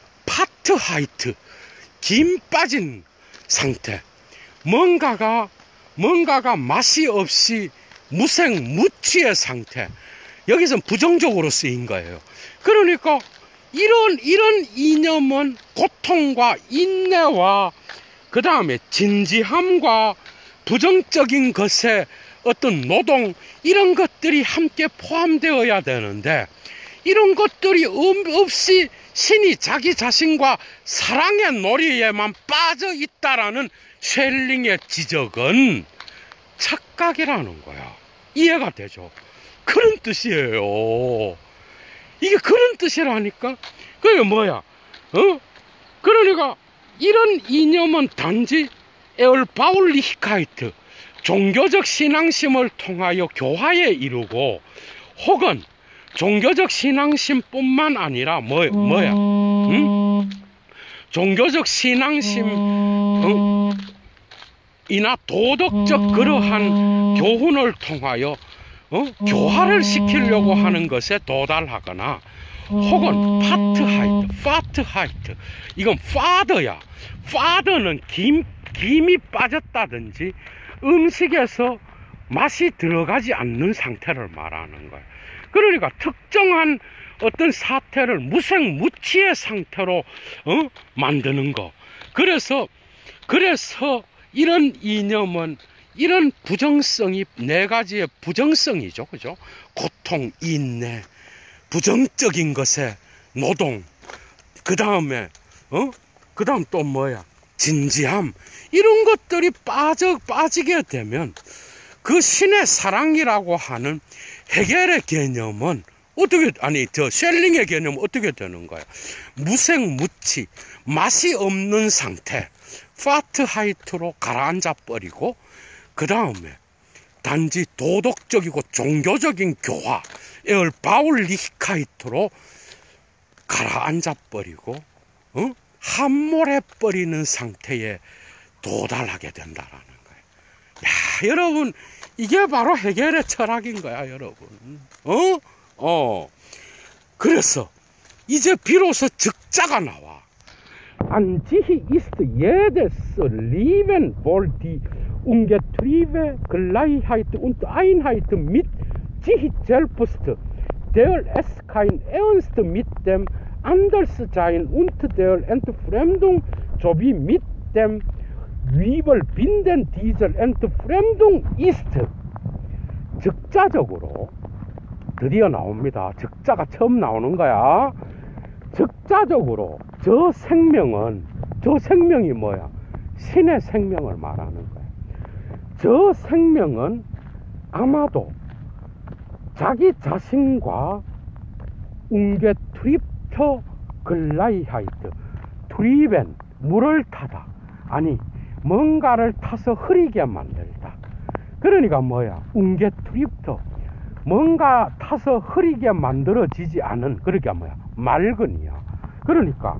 파트하이트, 김 빠진 상태, 뭔가가 뭔가가 맛이 없이 무생무취의 상태, 여기서 부정적으로 쓰인 거예요. 그러니까 이런 이런 이념은 고통과 인내와 그 다음에 진지함과 부정적인 것의 어떤 노동, 이런 것들이 함께 포함되어야 되는데, 이런 것들이 없이 신이 자기 자신과 사랑의 놀이에만 빠져 있다라는 쉘링의 지적은 착각이라는 거야. 이해가 되죠? 그런 뜻이에요. 이게 그런 뜻이라니까? 그게 뭐야? 어? 그러니까 이런 이념은 단지 에얼바울리히카이트, 종교적 신앙심을 통하여 교화에 이르고, 혹은 종교적 신앙심뿐만 아니라 뭐, 뭐야? 응? 종교적 신앙심 응? 이나 도덕적 그러한 교훈을 통하여 어? 교화를 시키려고 하는 것에 도달하거나, 혹은 파트하이트, 파트하이트, 이건 파더야. 파더는 김, 김이 빠졌다든지 음식에서 맛이 들어가지 않는 상태를 말하는 거예요. 그러니까 특정한 어떤 사태를 무생무취의 상태로 어? 만드는 거. 그래서 그래서 이런 이념은 이런 부정성이 네 가지의 부정성이죠, 그죠? 고통, 인내, 부정적인 것에 노동, 그 다음에 어? 그 다음 또 뭐야? 진지함, 이런 것들이 빠져 빠지게 되면 그 신의 사랑이라고 하는 해겔의 개념은 어떻게, 아니 저 쉘링의 개념은 어떻게 되는 거야? 무생무치, 맛이 없는 상태, 파트하이트로 가라앉아 버리고, 그 다음에 단지 도덕적이고 종교적인 교화, 에얼바울리히카이트로 가라앉아 버리고 어? 함몰해 버리는 상태에 도달하게 된다라는 거예요. 야, 여러분, 이게 바로 해겔의 철학인 거야, 여러분. 어? 어. 그래서 이제 비로소 적자가 나와. An sich ist jedes Leben wohl die ungetriebene Gleichheit und Einheit mit sich selbst, der es kein Ernst mit dem Anderssein und der Entfremdung sowie mit dem Übelbinden dieser Entfremdung ist. 즉자적으로 드디어 나옵니다. 즉자가 처음 나오는 거야. 즉자적으로 저 생명은, 저 생명이 뭐야? 신의 생명을 말하는 거야. 저 생명은 아마도 자기 자신과 웅게 트립터 글라이하이트, 트립엔 물을 타다, 아니 뭔가를 타서 흐리게 만들다. 그러니까 뭐야? 웅게 트립터, 뭔가 타서 흐리게 만들어지지 않은, 그러니까 뭐야? 맑은이야. 그러니까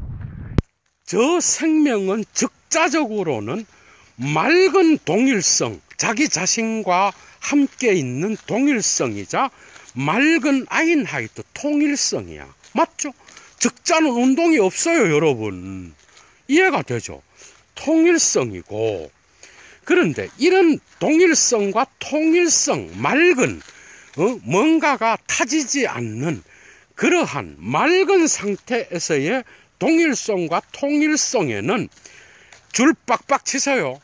저 생명은 즉자적으로는 맑은 동일성, 자기 자신과 함께 있는 동일성이자 맑은 아인하이트, 통일성이야. 맞죠? 즉자는 운동이 없어요, 여러분. 이해가 되죠? 통일성이고, 그런데 이런 동일성과 통일성, 맑은, 어? 뭔가가 타지지 않는 그러한 맑은 상태에서의 동일성과 통일성에는 줄 빡빡 치세요.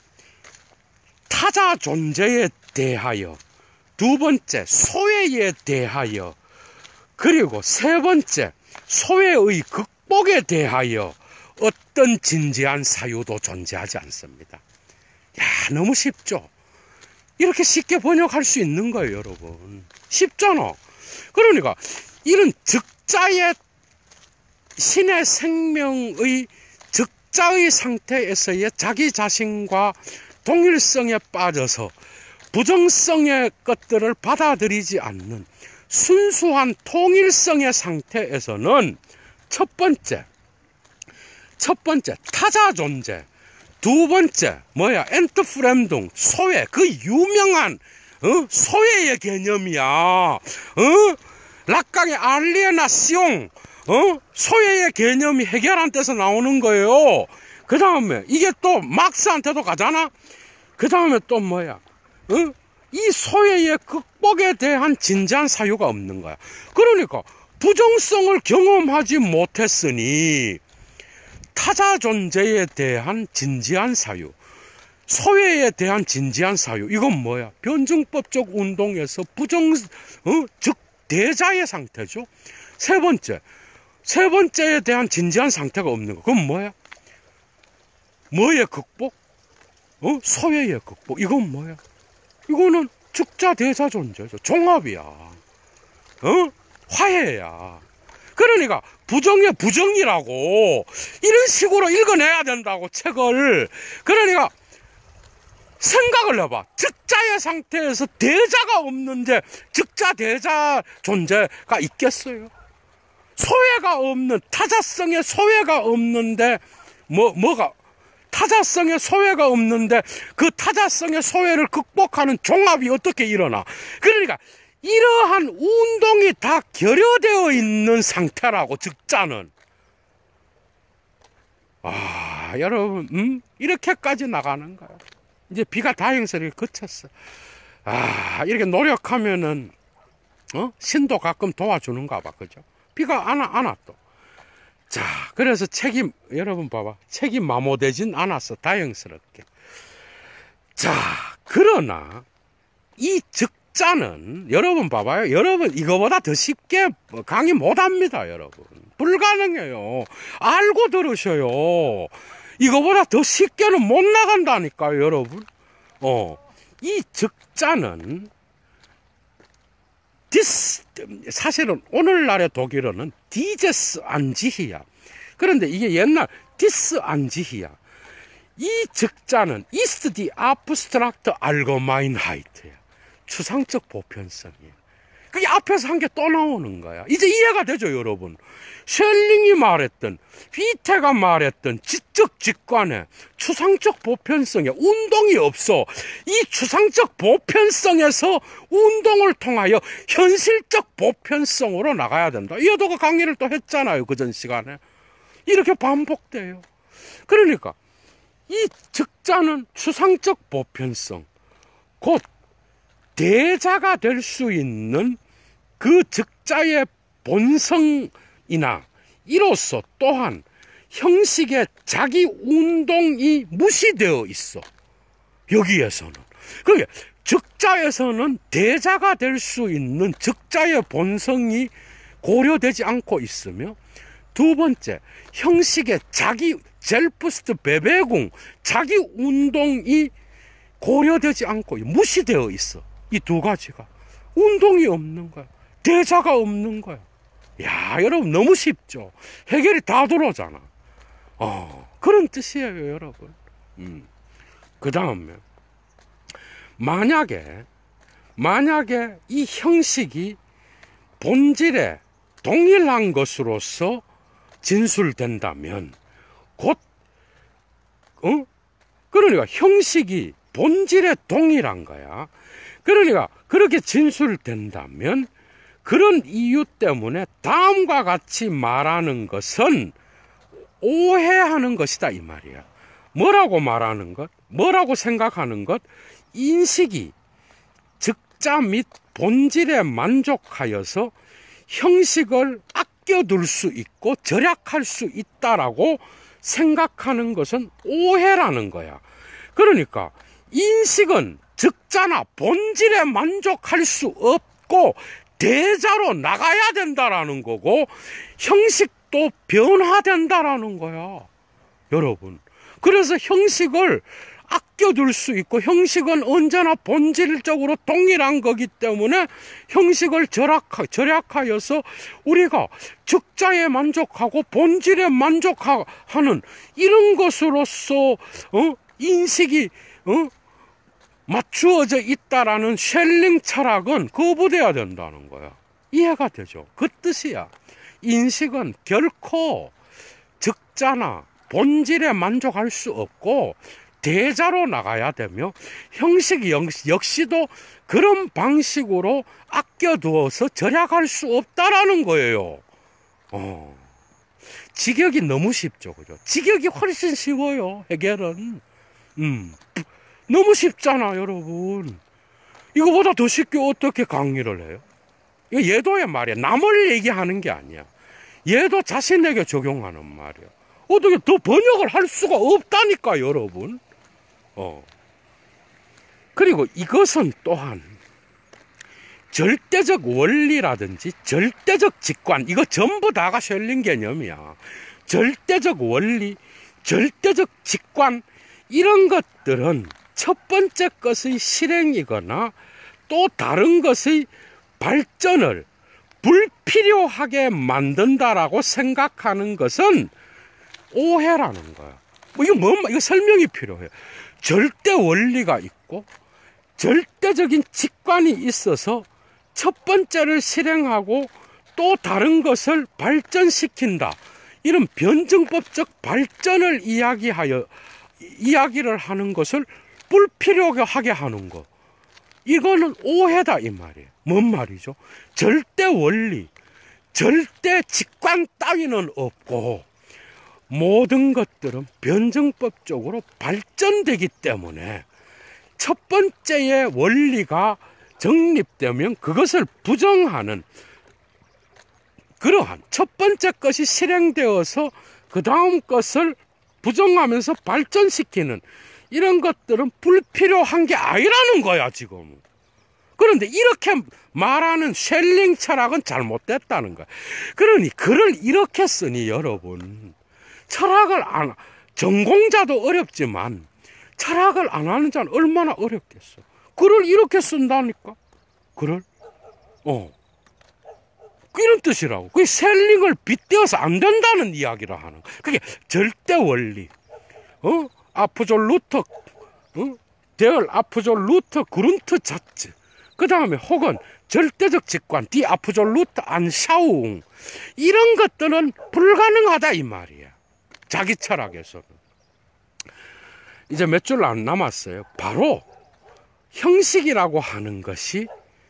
타자 존재에 대하여, 두 번째 소외에 대하여, 그리고 세 번째 소외의 극복에 대하여 어떤 진지한 사유도 존재하지 않습니다. 야, 너무 쉽죠? 이렇게 쉽게 번역할 수 있는 거예요, 여러분. 쉽잖아. 그러니까 이런 즉자의 신의 생명의 즉자의 상태에서의 자기 자신과 동일성에 빠져서 부정성의 것들을 받아들이지 않는 순수한 통일성의 상태에서는 첫 번째, 첫 번째 타자 존재, 두 번째 뭐야? 엔트프렘둥, 소외, 그 유명한 어? 소외의 개념이야. 어? 락강의 알리에나시옹, 어? 소외의 개념이 해결한 데서 나오는 거예요. 그 다음에 이게 또 막스한테도 가잖아. 그 다음에 또 뭐야? 어? 이 소외의 극복에 대한 진지한 사유가 없는 거야. 그러니까 부정성을 경험하지 못했으니 타자 존재에 대한 진지한 사유, 소외에 대한 진지한 사유, 이건 뭐야? 변증법적 운동에서 부정, 어? 즉 대자의 상태죠. 세 번째, 세 번째에 대한 진지한 상태가 없는 거. 그건 뭐야? 뭐의 극복? 어? 소외의 극복. 이건 뭐야? 이거는 즉자 대자 존재죠. 종합이야. 어? 화해야. 그러니까 부정의 부정이라고 이런 식으로 읽어내야 된다고, 책을. 그러니까 생각을 해봐. 즉자의 상태에서 대자가 없는데 즉자 대자 존재가 있겠어요? 소외가 없는, 타자성의 소외가 없는데 뭐 뭐가 타자성의 소외가 없는데 그 타자성의 소외를 극복하는 종합이 어떻게 일어나? 그러니까 이러한 운동이 다 결여되어 있는 상태라고, 즉자는. 아, 여러분, 음? 이렇게까지 나가는 거야. 이제 비가 다행스럽게 그쳤어. 아, 이렇게 노력하면은, 어? 신도 가끔 도와주는가 봐, 그죠? 비가 안 와, 안 와, 또. 자, 그래서 책이, 여러분 봐봐. 책이 마모되진 않았어, 다행스럽게. 자, 그러나, 이 즉, 자는 여러분 봐봐요. 여러분 이거보다 더 쉽게 강의 못합니다. 여러분 불가능해요. 알고 들으셔요. 이거보다 더 쉽게는 못 나간다니까요, 여러분. 어, 이 즉자는 디스, 사실은 오늘날의 독일어는 디제스 안지히야. 그런데 이게 옛날 디스 안지히야. 이 즉자는 ist die abstrakte Allgemeinheit. 추상적 보편성이에요. 그게 앞에서 한 게 또 나오는 거야. 이제 이해가 되죠, 여러분? 셸링이 말했던, 피테가 말했던 지적 직관의 추상적 보편성에 운동이 없어. 이 추상적 보편성에서 운동을 통하여 현실적 보편성으로 나가야 된다. 이어도가 강의를 또 했잖아요, 그전 시간에. 이렇게 반복돼요. 그러니까 이 즉자는 추상적 보편성, 곧 대자가 될 수 있는 그 즉자의 본성이나 이로써 또한 형식의 자기 운동이 무시되어 있어. 여기에서는. 그게 적자에서는 대자가 될 수 있는 적자의 본성이 고려되지 않고 있으며, 두 번째, 형식의 자기 젤프스트 베베궁 자기 운동이 고려되지 않고 무시되어 있어. 이 두 가지가 운동이 없는 거야. 대자가 없는 거야. 야, 여러분 너무 쉽죠. 해결이 다 들어오잖아. 어, 그런 뜻이에요, 여러분. 음. 그 다음에 만약에 만약에 이 형식이 본질에 동일한 것으로서 진술된다면 곧 어? 그러니까 형식이 본질에 동일한 거야. 그러니까 그렇게 진술된다면 그런 이유 때문에 다음과 같이 말하는 것은 오해하는 것이다 이 말이야. 뭐라고 말하는 것? 뭐라고 생각하는 것? 인식이 적자 및 본질에 만족하여서 형식을 아껴둘 수 있고 절약할 수 있다라고 생각하는 것은 오해라는 거야. 그러니까 인식은 적자나 본질에 만족할 수 없고 대자로 나가야 된다라는 거고, 형식도 변화된다라는 거야, 여러분. 그래서 형식을 아껴둘 수 있고, 형식은 언제나 본질적으로 동일한 거기 때문에 형식을 절약하, 절약하여서 우리가 적자에 만족하고 본질에 만족하는 이런 것으로서 어? 인식이 어? 맞추어져 있다라는 쉘링 철학은 거부돼야 된다는 거야. 이해가 되죠? 그 뜻이야. 인식은 결코 적자나 본질에 만족할 수 없고 대자로 나가야 되며, 형식 역시도 그런 방식으로 아껴두어서 절약할 수 없다라는 거예요. 어. 직역이 너무 쉽죠, 그죠? 직역이 훨씬 쉬워요, 해결은. 음. 너무 쉽잖아, 여러분. 이거보다 더 쉽게 어떻게 강의를 해요? 이거 예도의 말이야. 남을 얘기하는 게 아니야. 얘도 자신에게 적용하는 말이야. 어떻게 더 번역을 할 수가 없다니까, 여러분. 어. 그리고 이것은 또한 절대적 원리라든지 절대적 직관, 이거 전부 다가 쉘링 개념이야. 절대적 원리, 절대적 직관, 이런 것들은 첫 번째 것의 실행이거나 또 다른 것의 발전을 불필요하게 만든다라고 생각하는 것은 오해라는 거야. 뭐 이거 뭐, 이거 설명이 필요해. 절대 원리가 있고 절대적인 직관이 있어서 첫 번째를 실행하고 또 다른 것을 발전시킨다. 이런 변증법적 발전을 이야기하여 이야기를 하는 것을 불필요하게 하는 거, 이거는 오해다 이 말이에요. 뭔 말이죠? 절대 원리, 절대 직관 따위는 없고 모든 것들은 변증법적으로 발전되기 때문에 첫 번째의 원리가 정립되면 그것을 부정하는 그러한 첫 번째 것이 실행되어서 그 다음 것을 부정하면서 발전시키는 이런 것들은 불필요한 게 아니라는 거야, 지금. 그런데 이렇게 말하는 쉘링 철학은 잘못됐다는 거야. 그러니 글을 이렇게 쓰니 여러분, 철학을 안, 전공자도 어렵지만 철학을 안 하는 자는 얼마나 어렵겠어. 글을 이렇게 쓴다니까. 글을. 어. 이런 뜻이라고. 그게 셀링을 빗대어서 안 된다는 이야기를 하는 거야. 그게 절대 원리. 어? 아프졸루트, 어? 데얼 아프졸루트 그룬트 자츠. 그 다음에 혹은 절대적 직관, 디 아프졸루트 안샤웅. 이런 것들은 불가능하다 이 말이야. 자기 철학에서는. 이제 몇 줄 안 남았어요. 바로 형식이라고 하는 것이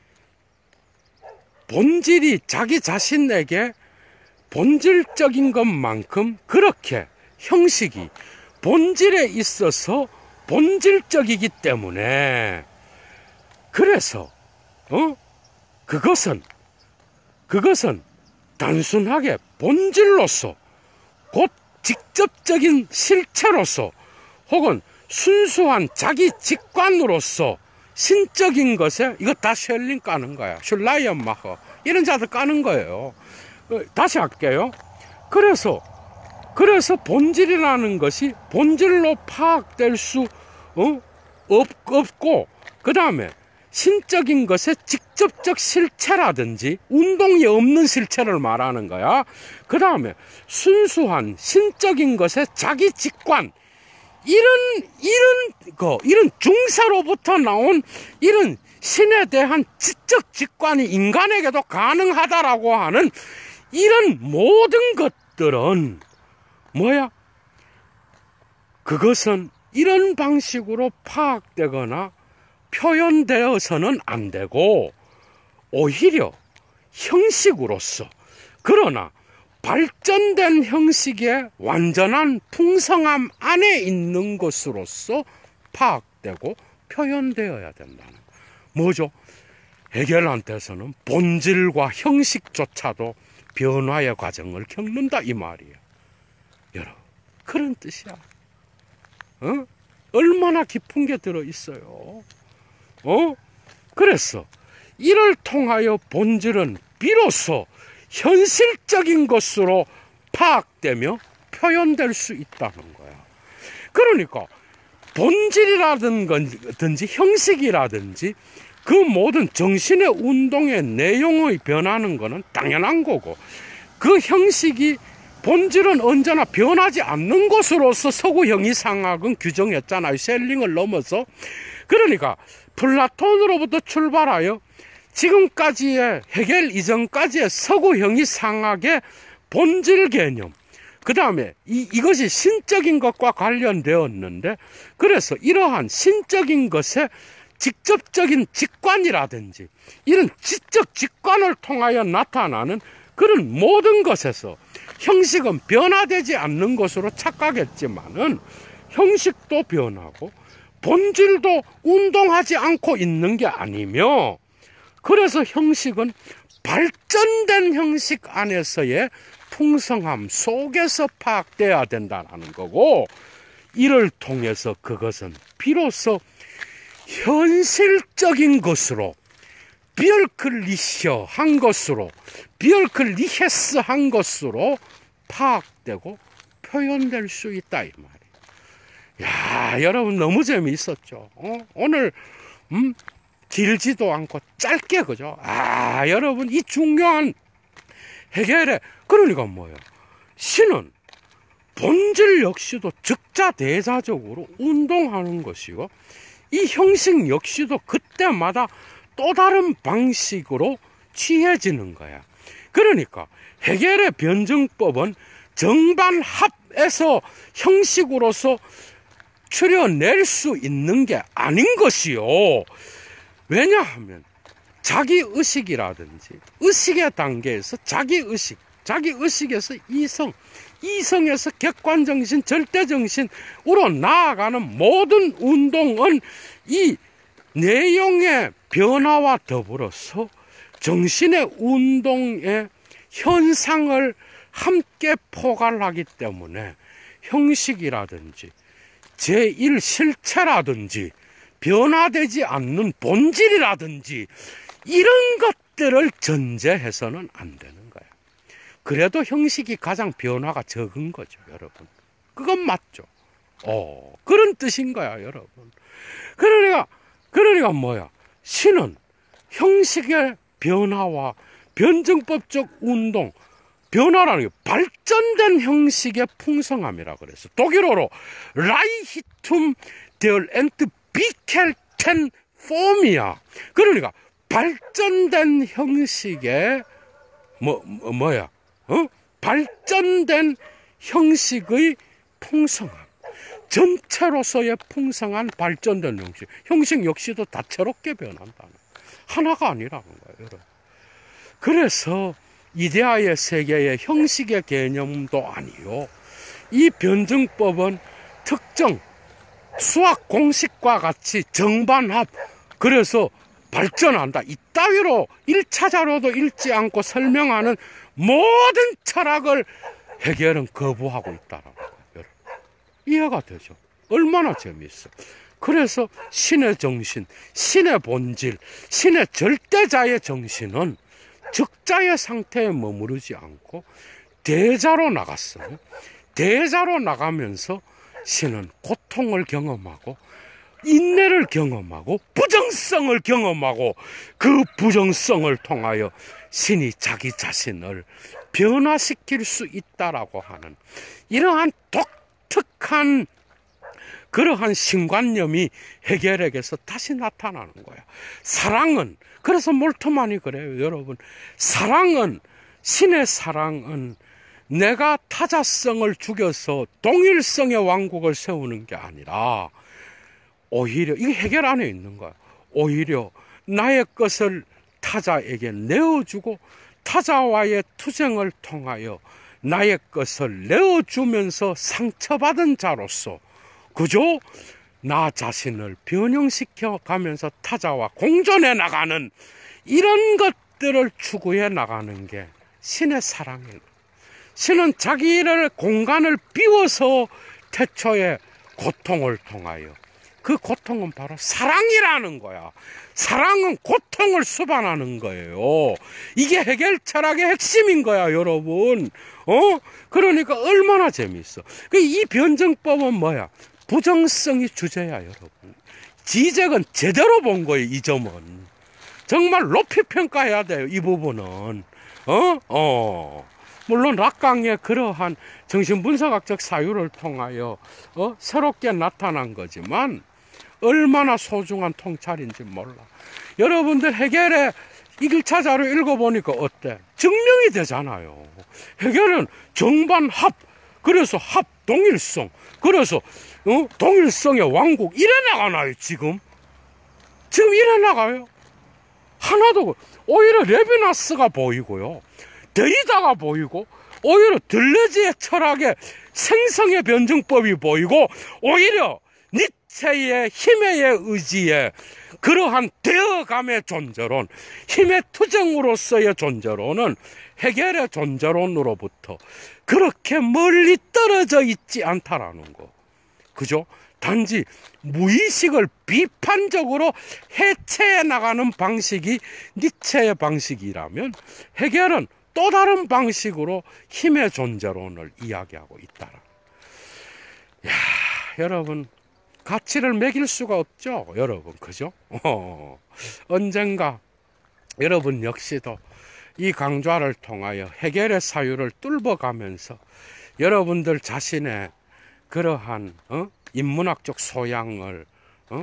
본질이 자기 자신에게 본질적인 것만큼 그렇게 형식이 본질에 있어서 본질적이기 때문에, 그래서 어 그것은 그것은 단순하게 본질로서 곧 직접적인 실체로서 혹은 순수한 자기 직관으로서 신적인 것에 이거 다 쉘링 까는 거야. 슐라이언마허 이런 자들 까는 거예요. 다시 할게요. 그래서 그래서 본질이라는 것이 본질로 파악될 수 어? 없, 없고 그 다음에 신적인 것의 직접적 실체라든지 운동이 없는 실체를 말하는 거야. 그 다음에 순수한 신적인 것의 자기 직관, 이런 이런 거 이런 중세로부터 나온 이런 신에 대한 지적 직관이 인간에게도 가능하다라고 하는 이런 모든 것들은 뭐야? 그것은 이런 방식으로 파악되거나 표현되어서는 안 되고 오히려 형식으로서, 그러나 발전된 형식의 완전한 풍성함 안에 있는 것으로서 파악되고 표현되어야 된다는 뭐죠? 헤겔한테서는 본질과 형식조차도 변화의 과정을 겪는다 이 말이에요. 여러분, 그런 뜻이야. 어? 얼마나 깊은 게 들어있어요. 어? 그래서 이를 통하여 본질은 비로소 현실적인 것으로 파악되며 표현될 수 있다는 거야. 그러니까 본질이라든지 형식이라든지 그 모든 정신의 운동의 내용의 변하는 것은 당연한 거고, 그 형식이 본질은 언제나 변하지 않는 것으로서 서구 형이상학은 규정했잖아요. 셀링을 넘어서. 그러니까 플라톤으로부터 출발하여 지금까지의 헤겔 이전까지의 서구 형이상학의 본질 개념, 그 다음에 이, 이것이 신적인 것과 관련되었는데, 그래서 이러한 신적인 것의 직접적인 직관이라든지 이런 지적 직관을 통하여 나타나는 그런 모든 것에서 형식은 변화되지 않는 것으로 착각했지만은 형식도 변하고 본질도 운동하지 않고 있는 게 아니며, 그래서 형식은 발전된 형식 안에서의 풍성함 속에서 파악돼야 된다는 거고, 이를 통해서 그것은 비로소 현실적인 것으로 비얼클리셔 한 것으로 비얼클리헤스 한 것으로 파악되고 표현될 수 있다 이 말이에요. 야, 여러분 너무 재미있었죠. 어? 오늘 음? 길지도 않고 짧게, 그죠? 아, 여러분 이 중요한 헤겔의, 그러니까 뭐예요? 신은 본질 역시도 적자대자적으로 운동하는 것이고, 이 형식 역시도 그때마다 또 다른 방식으로 취해지는 거야. 그러니까 헤겔의 변증법은 정반합에서 형식으로서 추려낼 수 있는 게 아닌 것이요. 왜냐하면 자기의식이라든지 의식의 단계에서 자기의식, 자기의식에서 이성, 이성에서 객관정신, 절대정신으로 나아가는 모든 운동은 이 내용의 변화와 더불어서 정신의 운동의 현상을 함께 포괄하기 때문에 형식이라든지 제일 실체라든지 변화되지 않는 본질이라든지 이런 것들을 전제해서는 안 되는 거예요. 그래도 형식이 가장 변화가 적은 거죠, 여러분. 그건 맞죠. 어, 그런 뜻인 거야, 여러분. 그러니까, 그러니까 뭐야? 신은 형식의 변화와 변증법적 운동, 변화라는 게 발전된 형식의 풍성함이라 그랬어. 독일어로 라이히툼 델 엔트 비켈텐 폼이야. 그러니까 발전된 형식의 뭐, 뭐 뭐야? 어? 발전된 형식의 풍성함, 전체로서의 풍성한 발전된 형식. 형식 역시도 다채롭게 변한다는, 하나가 아니라는 거예요, 여러분. 그래서 이데아의 세계의 형식의 개념도 아니요, 이 변증법은 특정 수학 공식과 같이 정반합, 그래서 발전한다, 이따위로 일 차 자료도 읽지 않고 설명하는 모든 철학을 해결은 거부하고 있다라는 거예요. 이해가 되죠? 얼마나 재미있어. 그래서 신의 정신, 신의 본질, 신의 절대자의 정신은 적자의 상태에 머무르지 않고 대자로 나갔어요. 대자로 나가면서 신은 고통을 경험하고 인내를 경험하고 부정성을 경험하고 그 부정성을 통하여 신이 자기 자신을 변화시킬 수 있다라고 하는 이러한 독특한 그러한 신관념이 해결에게서 다시 나타나는 거야. 사랑은, 그래서 몰트만이 그래요, 여러분. 사랑은, 신의 사랑은 내가 타자성을 죽여서 동일성의 왕국을 세우는 게 아니라 오히려, 이게 해결 안에 있는 거야. 오히려 나의 것을 타자에게 내어주고 타자와의 투쟁을 통하여 나의 것을 내어주면서 상처받은 자로서 그저 나 자신을 변형시켜 가면서 타자와 공존해 나가는 이런 것들을 추구해 나가는 게 신의 사랑이에요. 신은 자기를 공간을 비워서 태초의 고통을 통하여 그 고통은 바로 사랑이라는 거야. 사랑은 고통을 수반하는 거예요. 이게 해결 철학의 핵심인 거야, 여러분. 어? 그러니까 얼마나 재미있어. 이 변증법은 뭐야? 부정성이 주제야, 여러분. 지적은 제대로 본 거예요, 이 점은. 정말 높이 평가해야 돼요, 이 부분은. 어? 어. 물론 락강의 그러한 정신분석학적 사유를 통하여 어? 새롭게 나타난 거지만 얼마나 소중한 통찰인지 몰라. 여러분들 해결의 일 차 자료 읽어보니까 어때? 증명이 되잖아요. 해결은 정반합, 그래서 합, 동일성, 그래서 어? 동일성의 왕국 이래 나가나요, 지금? 지금 이래 나가요? 하나도. 오히려 레비나스가 보이고요, 데이다가 보이고, 오히려 들레즈의 철학의 생성의 변증법이 보이고, 오히려 니체의 힘의 의지에 그러한 되어감의 존재론, 힘의 투쟁으로서의 존재론은 해결의 존재론으로부터 그렇게 멀리 떨어져 있지 않다라는 거. 그죠? 단지 무의식을 비판적으로 해체해 나가는 방식이 니체의 방식이라면 해결은 또 다른 방식으로 힘의 존재론을 이야기하고 있다라. 야, 여러분, 가치를 매길 수가 없죠, 여러분. 그죠? 어, 언젠가 여러분 역시도 이 강좌를 통하여 해결의 사유를 뚫어가면서 여러분들 자신의 그러한 어? 인문학적 소양을 어?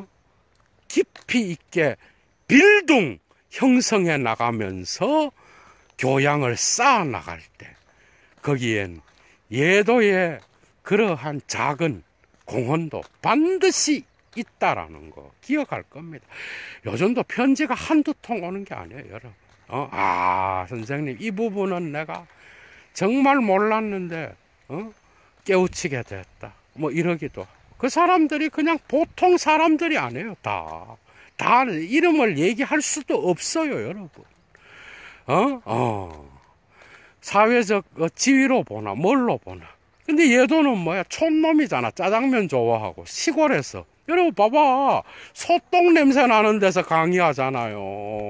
깊이 있게 빌딩 형성해 나가면서 교양을 쌓아 나갈 때 거기엔 예도의 그러한 작은 공헌도 반드시 있다라는 거 기억할 겁니다. 요즘도 편지가 한두 통 오는 게 아니에요, 여러분. 어? 아, 선생님, 이 부분은 내가 정말 몰랐는데 어? 깨우치게 됐다, 뭐 이러기도. 그 사람들이 그냥 보통 사람들이 아니에요. 다. 다 이름을 얘기할 수도 없어요, 여러분. 어? 어. 사회적 지위로 보나 뭘로 보나. 근데 얘도는 뭐야? 촌놈이잖아. 짜장면 좋아하고 시골에서. 여러분 봐봐, 소똥 냄새 나는 데서 강의하잖아요.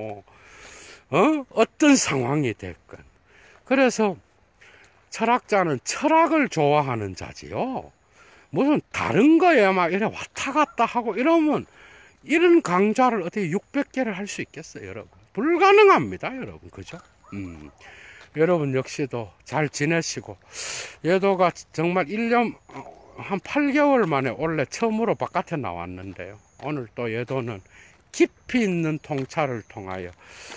어? 어떤 상황이 됐건. 그래서 철학자는 철학을 좋아하는 자지요. 무슨 다른 거에 막 이래 왔다 갔다 하고 이러면 이런 강좌를 어떻게 육백 개를 할 수 있겠어요, 여러분? 불가능합니다, 여러분. 그죠? 음. 여러분 역시도 잘 지내시고, 예도가 정말 일 년 한 팔 개월 만에 원래 처음으로 바깥에 나왔는데요, 오늘 또 예도는 깊이 있는 통찰을 통하여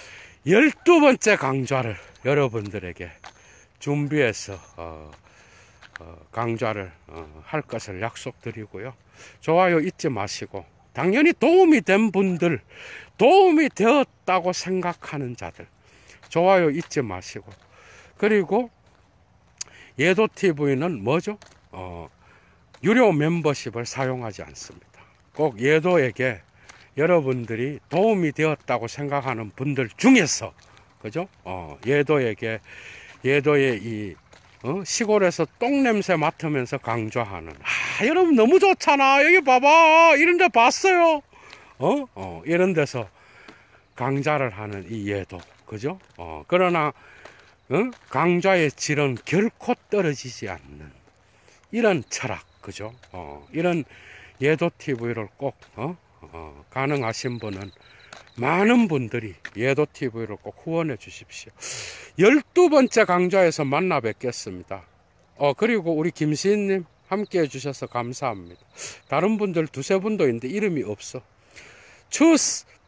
열두 번째 강좌를 여러분들에게 준비해서 어, 어, 강좌를 어, 할 것을 약속드리고요. 좋아요 잊지 마시고, 당연히 도움이 된 분들, 도움이 되었다고 생각하는 자들 좋아요 잊지 마시고, 그리고 예도티비는 뭐죠? 어, 유료 멤버십을 사용하지 않습니다. 꼭 예도에게 여러분들이 도움이 되었다고 생각하는 분들 중에서, 그죠? 어, 예도에게 예도의 이 어? 시골에서 똥냄새 맡으면서 강좌하는, 아, 여러분 너무 좋잖아. 여기 봐봐. 이런 데 봤어요. 어? 어, 이런 데서 강좌를 하는 이 예도. 그죠? 어, 그러나, 어? 강좌의 질은 결코 떨어지지 않는 이런 철학. 그죠? 어, 이런 예도 티비를 꼭, 어? 어, 가능하신 분은 많은 분들이 예도 티비를 꼭 후원해 주십시오. 열두 번째 강좌에서 만나 뵙겠습니다. 어, 그리고 우리 김시인님 함께 해주셔서 감사합니다. 다른 분들 두세 분도 있는데 이름이 없어. 추스